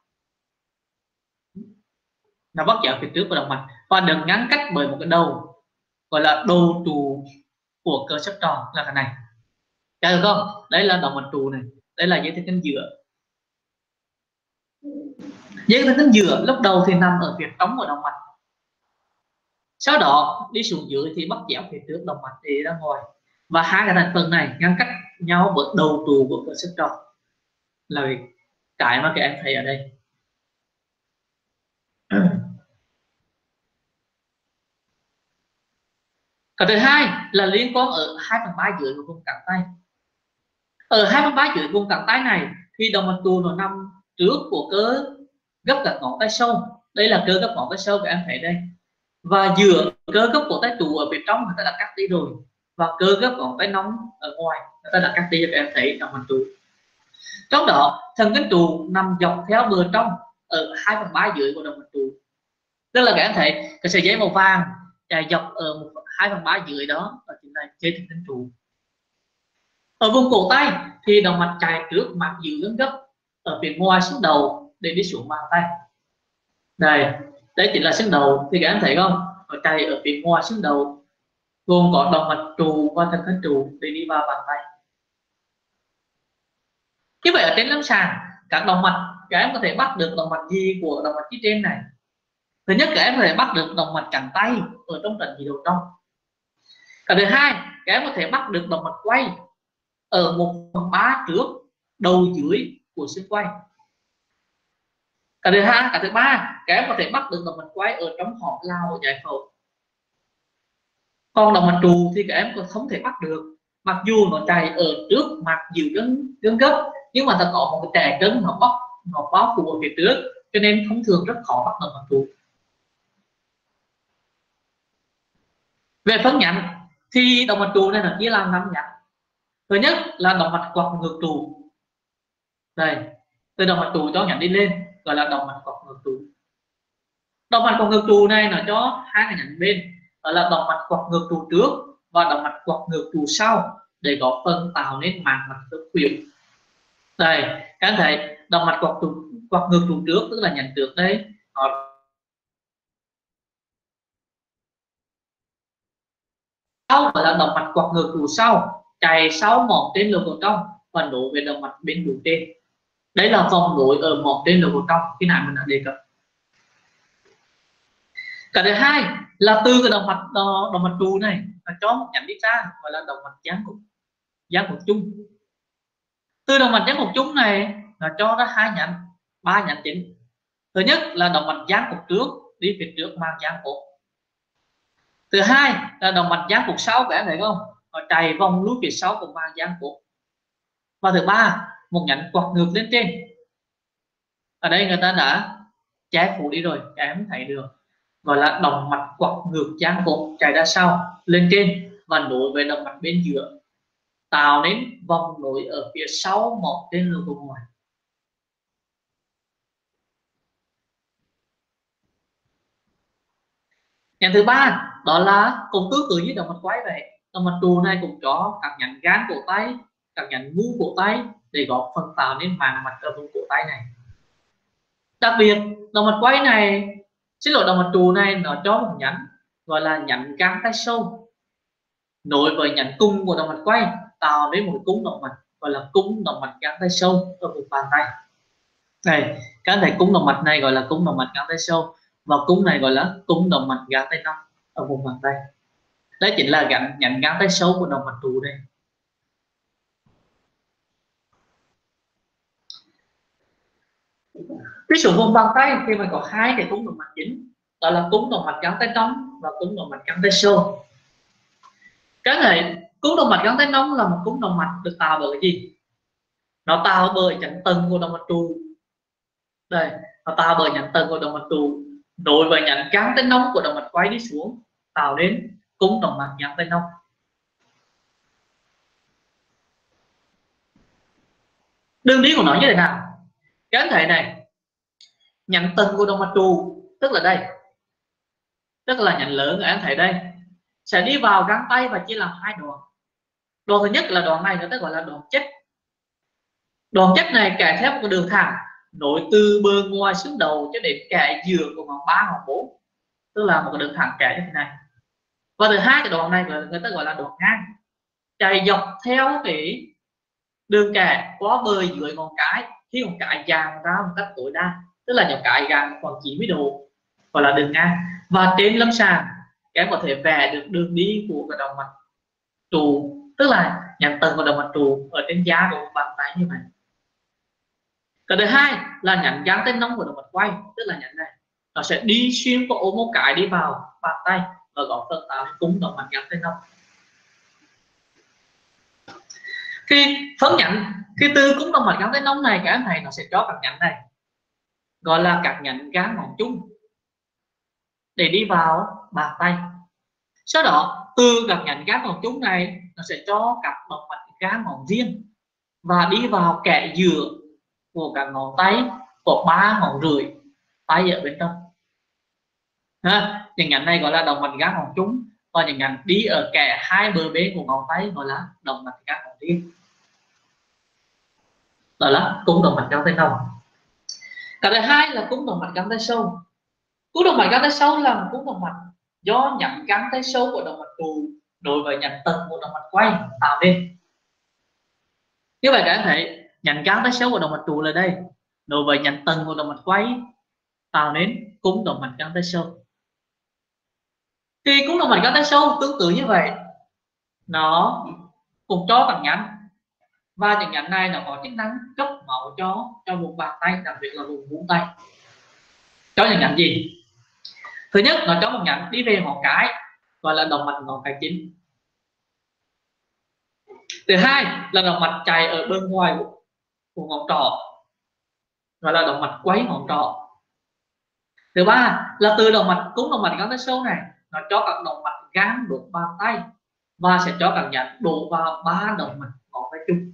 nó bắt chéo phía trước của động mạch và được ngăn cách bởi một cái đầu gọi là đầu trụ của cơ xếp tròn là cái này, được không? Đây là động mạch trụ này, đây là dây thần kinh giữa. Dây thần kinh giữa lúc đầu thì nằm ở phía trong của động mạch, sau đó đi xuống dưới thì bắt chéo phía trước động mạch đi ra ngoài, và hai cái thành phần này ngăn cách nhau bởi đầu trụ của cơ xếp tròn là cái mà các em thấy ở đây. Cái thứ hai là liên quan ở hai phần ba dưới của vùng cẳng tay. Ở hai phần ba dưới vùng cẳng tay này thì động mạch trụ nó nằm trước của cơ gấp các ngón tay sâu, đây là cơ gấp ngón tay sâu các em thấy đây, và giữa cơ gấp cổ tay trụ ở phía trong người ta đã cắt đi rồi, và cơ gấp ngón tay nóng ở ngoài người ta đã cắt đi cho các em thấy động mạch trụ. Trong đó thần kinh trụ nằm dọc theo bờ trong ở hai phần ba dưới của động mạch trụ, tức là các em thấy cái sợi dây màu vàng chạy dọc ở một hai phần ba dưới đó ở trên này dây thần kinh trụ. Ở vùng cổ tay thì động mạch chạy trước mặt giữ gân gấp ở phía ngoài xương đầu để đi xuống bàn tay đây, đấy chính là xương đầu. Thì các em thấy không, nó chạy ở phía ngoài xương đầu gồm có động mạch trụ và thần kinh trụ để đi vào bàn tay. Như vậy ở trên lâm sàng các động mạch các em có thể bắt được động mạch gì của động mạch phía trên này? Thứ nhất các em có thể bắt được động mạch cẳng tay ở trong trận nhị đầu trong. Cái thứ hai các em có thể bắt được động mạch quay ở một phần ba trước đầu dưới của xương quay. Cái thứ hai, cái thứ ba các em có thể bắt được động mạch quay ở trong hõm lao giải phẫu. Còn động mạch trụ thì các em cũng không thể bắt được, mặc dù nó chạy ở trước mặt giữ gân gân gấp, nhưng mà ta có một cái trẻ cứng nó bóc nó bao phủ ở phía trước, cho nên thông thường rất khó bắt động mạch trụ. Về phân nhánh thì động mạch trụ này nó chia làm năm nhánh. Thứ nhất là động mạch quặp ngược trụ, đây từ động mạch trụ cho nhánh đi lên gọi là động mạch quặp ngược trụ. Động mạch quặp ngược trụ này nó cho hai cái nhánh bên, đó là động mạch quặp ngược trụ trước và động mạch quặp ngược trụ sau để góp phần tạo nên màng mạch khớp khuỷu. Đây các em thấy động mạch quặp trụ quặp ngược trụ trước tức là nhánh trước đây, nó sau gọi là động mạch quặp ngược trụ sau chạy sau mỏm trên lỗ cổ trong và nối về động mạch bên trụ trên. Đấy là vòng nối ở mỏm trên lỗ cổ trong khi nãy mình đã đề cập. Cái thứ hai là từ cái động mạch động mạch trụ này là cho một nhánh đi ra gọi là động mạch gián cục gián cục chung. Từ động mạch gián cột trúng này nó cho ra hai nhánh, ba nhánh chính. Thứ nhất là động mạch gián cột trước đi phía trước mang gián cột. Thứ hai là động mạch gián cột sau, các em thấy không? Nó chạy vòng lui phía sau của mang gián cột. Và thứ ba, một nhánh quặt ngược lên trên. Ở đây người ta đã che phủ đi rồi, các em thấy được, gọi là động mạch quặt ngược gián cột chạy ra sau lên trên và nối với động mạch bên giữa, tạo nên vòng nối ở phía sau một trên lưng vùng ngoài. Nhánh thứ ba đó là cũng tương tự như động mạch quay vậy. Động mạch trụ này cũng có các nhánh gan cổ tay, các nhánh ngu cổ tay để góp phần tạo nên màng mạch ở vùng cổ tay này. Đặc biệt động mạch quay này, xin lỗi, động mạch trụ này nó cho một nhánh gọi là nhánh gang tay sâu nối với nhánh cung của động mạch quay, tạo nên một cung động mạch gọi là cung động mạch gang tay sâu ở vùng bàn tay này. Các thầy cung động mạch này gọi là cung động mạch gang tay sâu, và cung này gọi là cung động mạch gang tay nông ở vùng bàn tay. Đấy chính là gắn nhánh gang tay sâu của động mạch trụ đây. Ví dụ vùng bàn tay thì mình có hai cái cung động mạch chính, đó là cung động mạch gang tay nông và cung động mạch gang tay sâu. Cái này cung động mạch gang tay nông là một cung động mạch được tạo bởi cái gì? Nó tạo bởi nhánh tầng của động mạch trụ. Đây, nó tạo bởi nhánh tầng của động mạch trụ nối với nhánh gang tay nông của động mạch quay đi xuống, tạo đến cung động mạch gang tay nông. Đường đi của nó như thế nào? Các anh thấy này, nhánh tầng của động mạch trụ tức là đây, tức là nhánh lớn, các anh thấy đây sẽ đi vào gang tay và chia làm hai đoạn. Đoạn thứ nhất là đoạn này người ta gọi là đoạn chất. Đoạn chất này kẻ theo một đường thẳng nối từ bờ ngoài xuống đầu cho đến kẻ giữa của ngón ba ngón bốn, tức là một cái đường thẳng kẻ như thế này. Và thứ hai cái đoạn này người ta gọi là đoạn ngang, chạy dọc theo cái đường kẻ qua bờ dưới ngón cái, khi ngón cái dang ra một cách tối đa, tức là ngón cái dang khoảng chín mươi độ, gọi là đường ngang. Và trên lâm sàng các em có thể vẽ được đường đi của cái động mạch trụ, tức là nhánh tầng của động mạch trụ ở trên da của bàn tay như vậy. Cái thứ hai là nhánh gang tay nông của động mạch quay, tức là nhánh này nó sẽ đi xuyên qua ổ móng cái đi vào bàn tay và góp phần tạo nên cung động mạch gang tay nông. Khi phân nhánh, khi từ cung động mạch gang tay nông này, cái này nó sẽ cho các nhánh này gọi là các nhánh gang ngón chung để đi vào bàn tay. Sau đó từ các nhánh gang ngón chung này nó sẽ cho các động mạch gang ngón riêng và đi vào kẽ giữa của các ngón tay có ba ngón rưỡi tay ở bên trong. Ha, những nhánh này gọi là động mạch gang ngón chung, và những nhánh đi ở kẽ hai bờ bên của ngón tay gọi là động mạch gang ngón riêng. Đó là cung động mạch gang tay nông. Cái thứ hai là cung động mạch gang tay sâu. Cung động mạch gang tay sâu là một cung động mạch do nhánh gang tay sâu của động mạch trụ đối với nhánh tầng của động mạch quay tạo nên. Như vậy các em thấy nhánh gang tay sâu của động mạch trụ là đây, đối với nhánh tầng của động mạch quay tạo nên cung động mạch gang tay sâu. Thì cung động mạch gang tay sâu tương tự như vậy, nó cũng cho các nhánh, và những nhánh này nó có chức năng cấp máu cho cho vùng bàn tay, đặc biệt là vùng ngón tay. Cho những nhánh gì? Thứ nhất, nó cho một nhánh đi về ngón cái gọi là động mạch ngón cái chính. Thứ hai là động mạch chạy ở bên ngoài của, của ngón trỏ gọi là động mạch quấy ngón trỏ. Thứ ba là từ động mạch cung động mạch gang tay sâu này nó cho các động mạch gan đổ bàn tay và sẽ cho các nhánh đổ vào ba động mạch ngón tay chung.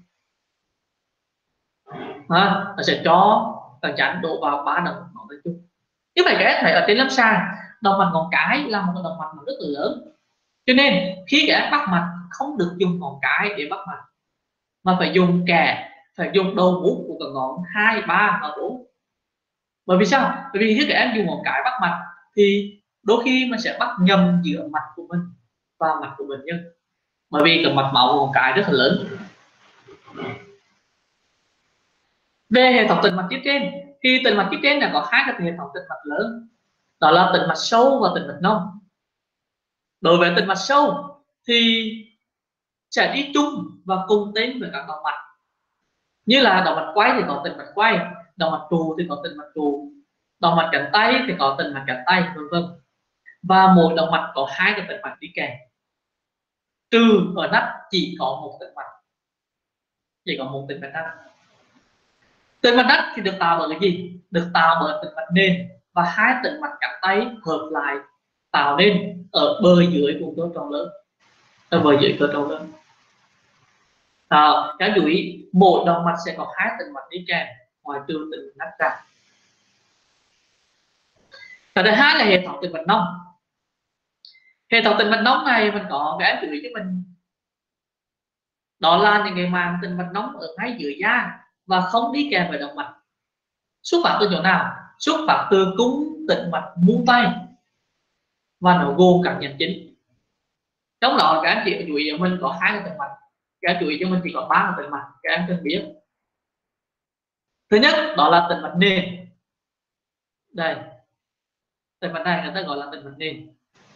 À, nó sẽ cho các nhánh đổ vào ba động mạch ngón tay chung. Như vậy các em thấy ở trên lâm sàng động mạch ngón cái là một động mạch rất là lớn, cho nên khi các em bắt mạch không được dùng ngón cái để bắt mạch mà phải dùng kẻ, phải dùng đầu bút của cả ngón hai, ba và bốn. Bởi vì sao? Bởi vì khi các em dùng ngón cái bắt mạch thì đôi khi mình sẽ bắt nhầm giữa mạch của mình và mạch của bệnh nhân, bởi vì cái mạch máu của ngón cái rất là lớn. Về hệ thống tĩnh mạch tiếp trên thì tĩnh mạch tiếp trên là có hai cái hệ thống tĩnh mạch lớn, đó là tĩnh mạch sâu và tĩnh mạch nông. Đối với tĩnh mạch sâu thì sẽ đi chung và cùng tên với các động mạch, Như là động mạch quay thì có tĩnh mạch quay, động mạch trụ thì có tĩnh mạch trụ, động mạch cánh tay thì có tĩnh mạch cánh tay, vân vân. Và mỗi động mạch có hai cái tĩnh mạch đi kèm, trừ ở nách chỉ có một tĩnh mạch, chỉ có một tĩnh mạch nách. Tĩnh mạch nách thì được tạo bởi cái gì? Được tạo bởi tĩnh mạch nền và hai tĩnh mạch cánh tay hợp lại tạo nên ở bờ dưới của cơ tròn lớn, ở bờ dưới cơ tròn lớn. À, các chú ý mỗi động mạch sẽ có hai tĩnh mạch đi kèm ngoài trừ tĩnh mạch nách ra. Và thứ hai là hệ thống tĩnh mạch nông. Hệ thống tĩnh mạch nông này mình có cái chú ý cho mình, đó là những cái màng tĩnh mạch nông ở ngay dưới da và không đi kèm với động mạch. Xuất phát từ chỗ nào? Xuất phát từ cung tĩnh mạch mu tay và nó gồm các nhánh chính. Trong đó các anh chị chú ý cho mình có hai cái tĩnh mạch, các anh chú ý cho mình chỉ có ba cái tĩnh mạch, các em cần biết. Thứ nhất đó là tĩnh mạch nền, đây tĩnh mạch này người ta gọi là tĩnh mạch nền.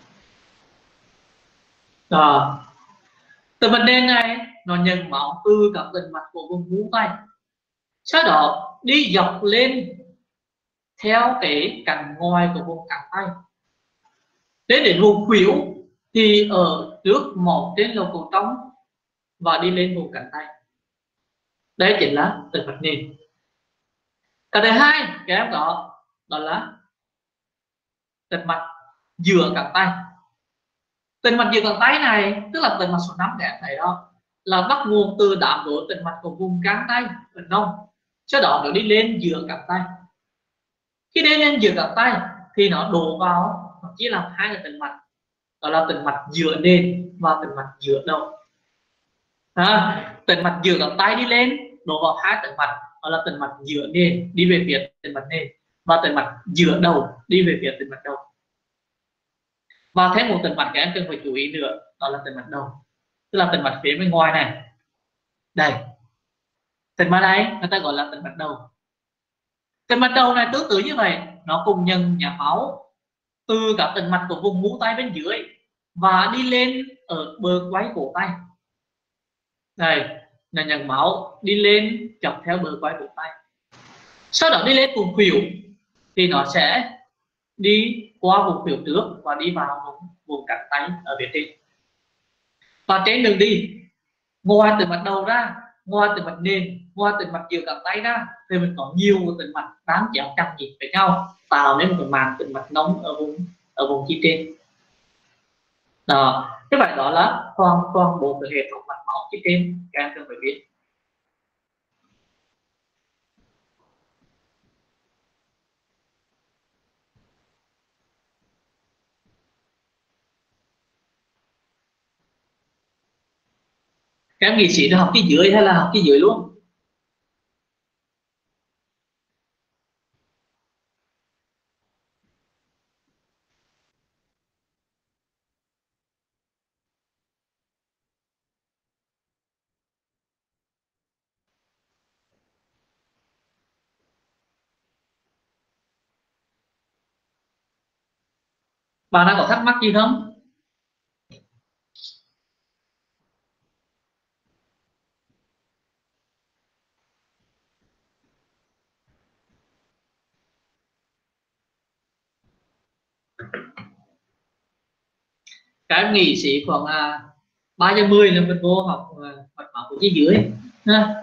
Đó. Tĩnh mạch nền này nó nhận máu từ các tĩnh mạch của vùng mu tay, sau đó đi dọc lên theo cái cạnh ngoài của vùng cẳng tay đến đến vùng khuỷu thì ở trước một trên lồng cổ trống và đi lên vùng cẳng tay. Đây chính là tĩnh mạch nền. Cái thứ hai các em có đó là tĩnh mạch giữa cẳng tay. Tĩnh mạch giữa cẳng tay này tức là tĩnh mạch số năm các em thấy đó, là bắt nguồn từ đám rối tĩnh mạch của vùng cẳng tay bên nông, sau đó nó đi lên giữa cẳng tay. Khi đi lên giữa cẳng tay thì nó đổ vào, nó chỉ làm hai cái tĩnh mạch, đó là tĩnh mạch giữa nền và tĩnh mạch giữa đầu. À, tĩnh mạch giữa cẳng tay đi lên đổ vào hai tĩnh mạch, đó là tĩnh mạch giữa nền đi về phía tĩnh mạch nền và tĩnh mạch giữa đầu đi về phía tĩnh mạch đầu. Và thêm một tĩnh mạch các em cần phải chú ý nữa, đó là tĩnh mạch đầu, tức là tĩnh mạch phía bên ngoài này. Đây, tĩnh mạch này người ta gọi là tĩnh mạch đầu. Tĩnh mạch đầu này tương tự như vậy, nó cùng nhận nhả máu từ các tĩnh mạch của vùng mu tay bên dưới và đi lên ở bờ quay cổ tay. Đây, là nhận máu đi lên dọc theo bờ quay cổ tay, sau đó đi lên vùng khuỷu thì nó sẽ đi qua vùng khuỷu trước và đi vào vùng, vùng cẳng tay ở phía trên. Và trên đường đi, ngoài tĩnh mạch đầu ra, ngoài tĩnh mạch nền, ngoài tĩnh mạch giữa cẳng tay ra thì mình có nhiều tĩnh mạch đáng chéo chằng nhịp với nhau tạo nên một cái màng tĩnh mạch nông ở vùng ở vùng chi trên. Đó, cái vậy đó là toàn toàn bộ cái hệ thống mạch máu chi trên các em cần phải biết. Các em nghĩ sĩ nó học cái dưới hay là học cái dưới luôn? Bạn đã có thắc mắc gì không? Các em nghỉ sĩ khoảng à, ba giờ mười là mình vô học à, mạch máu của chi dưới ha.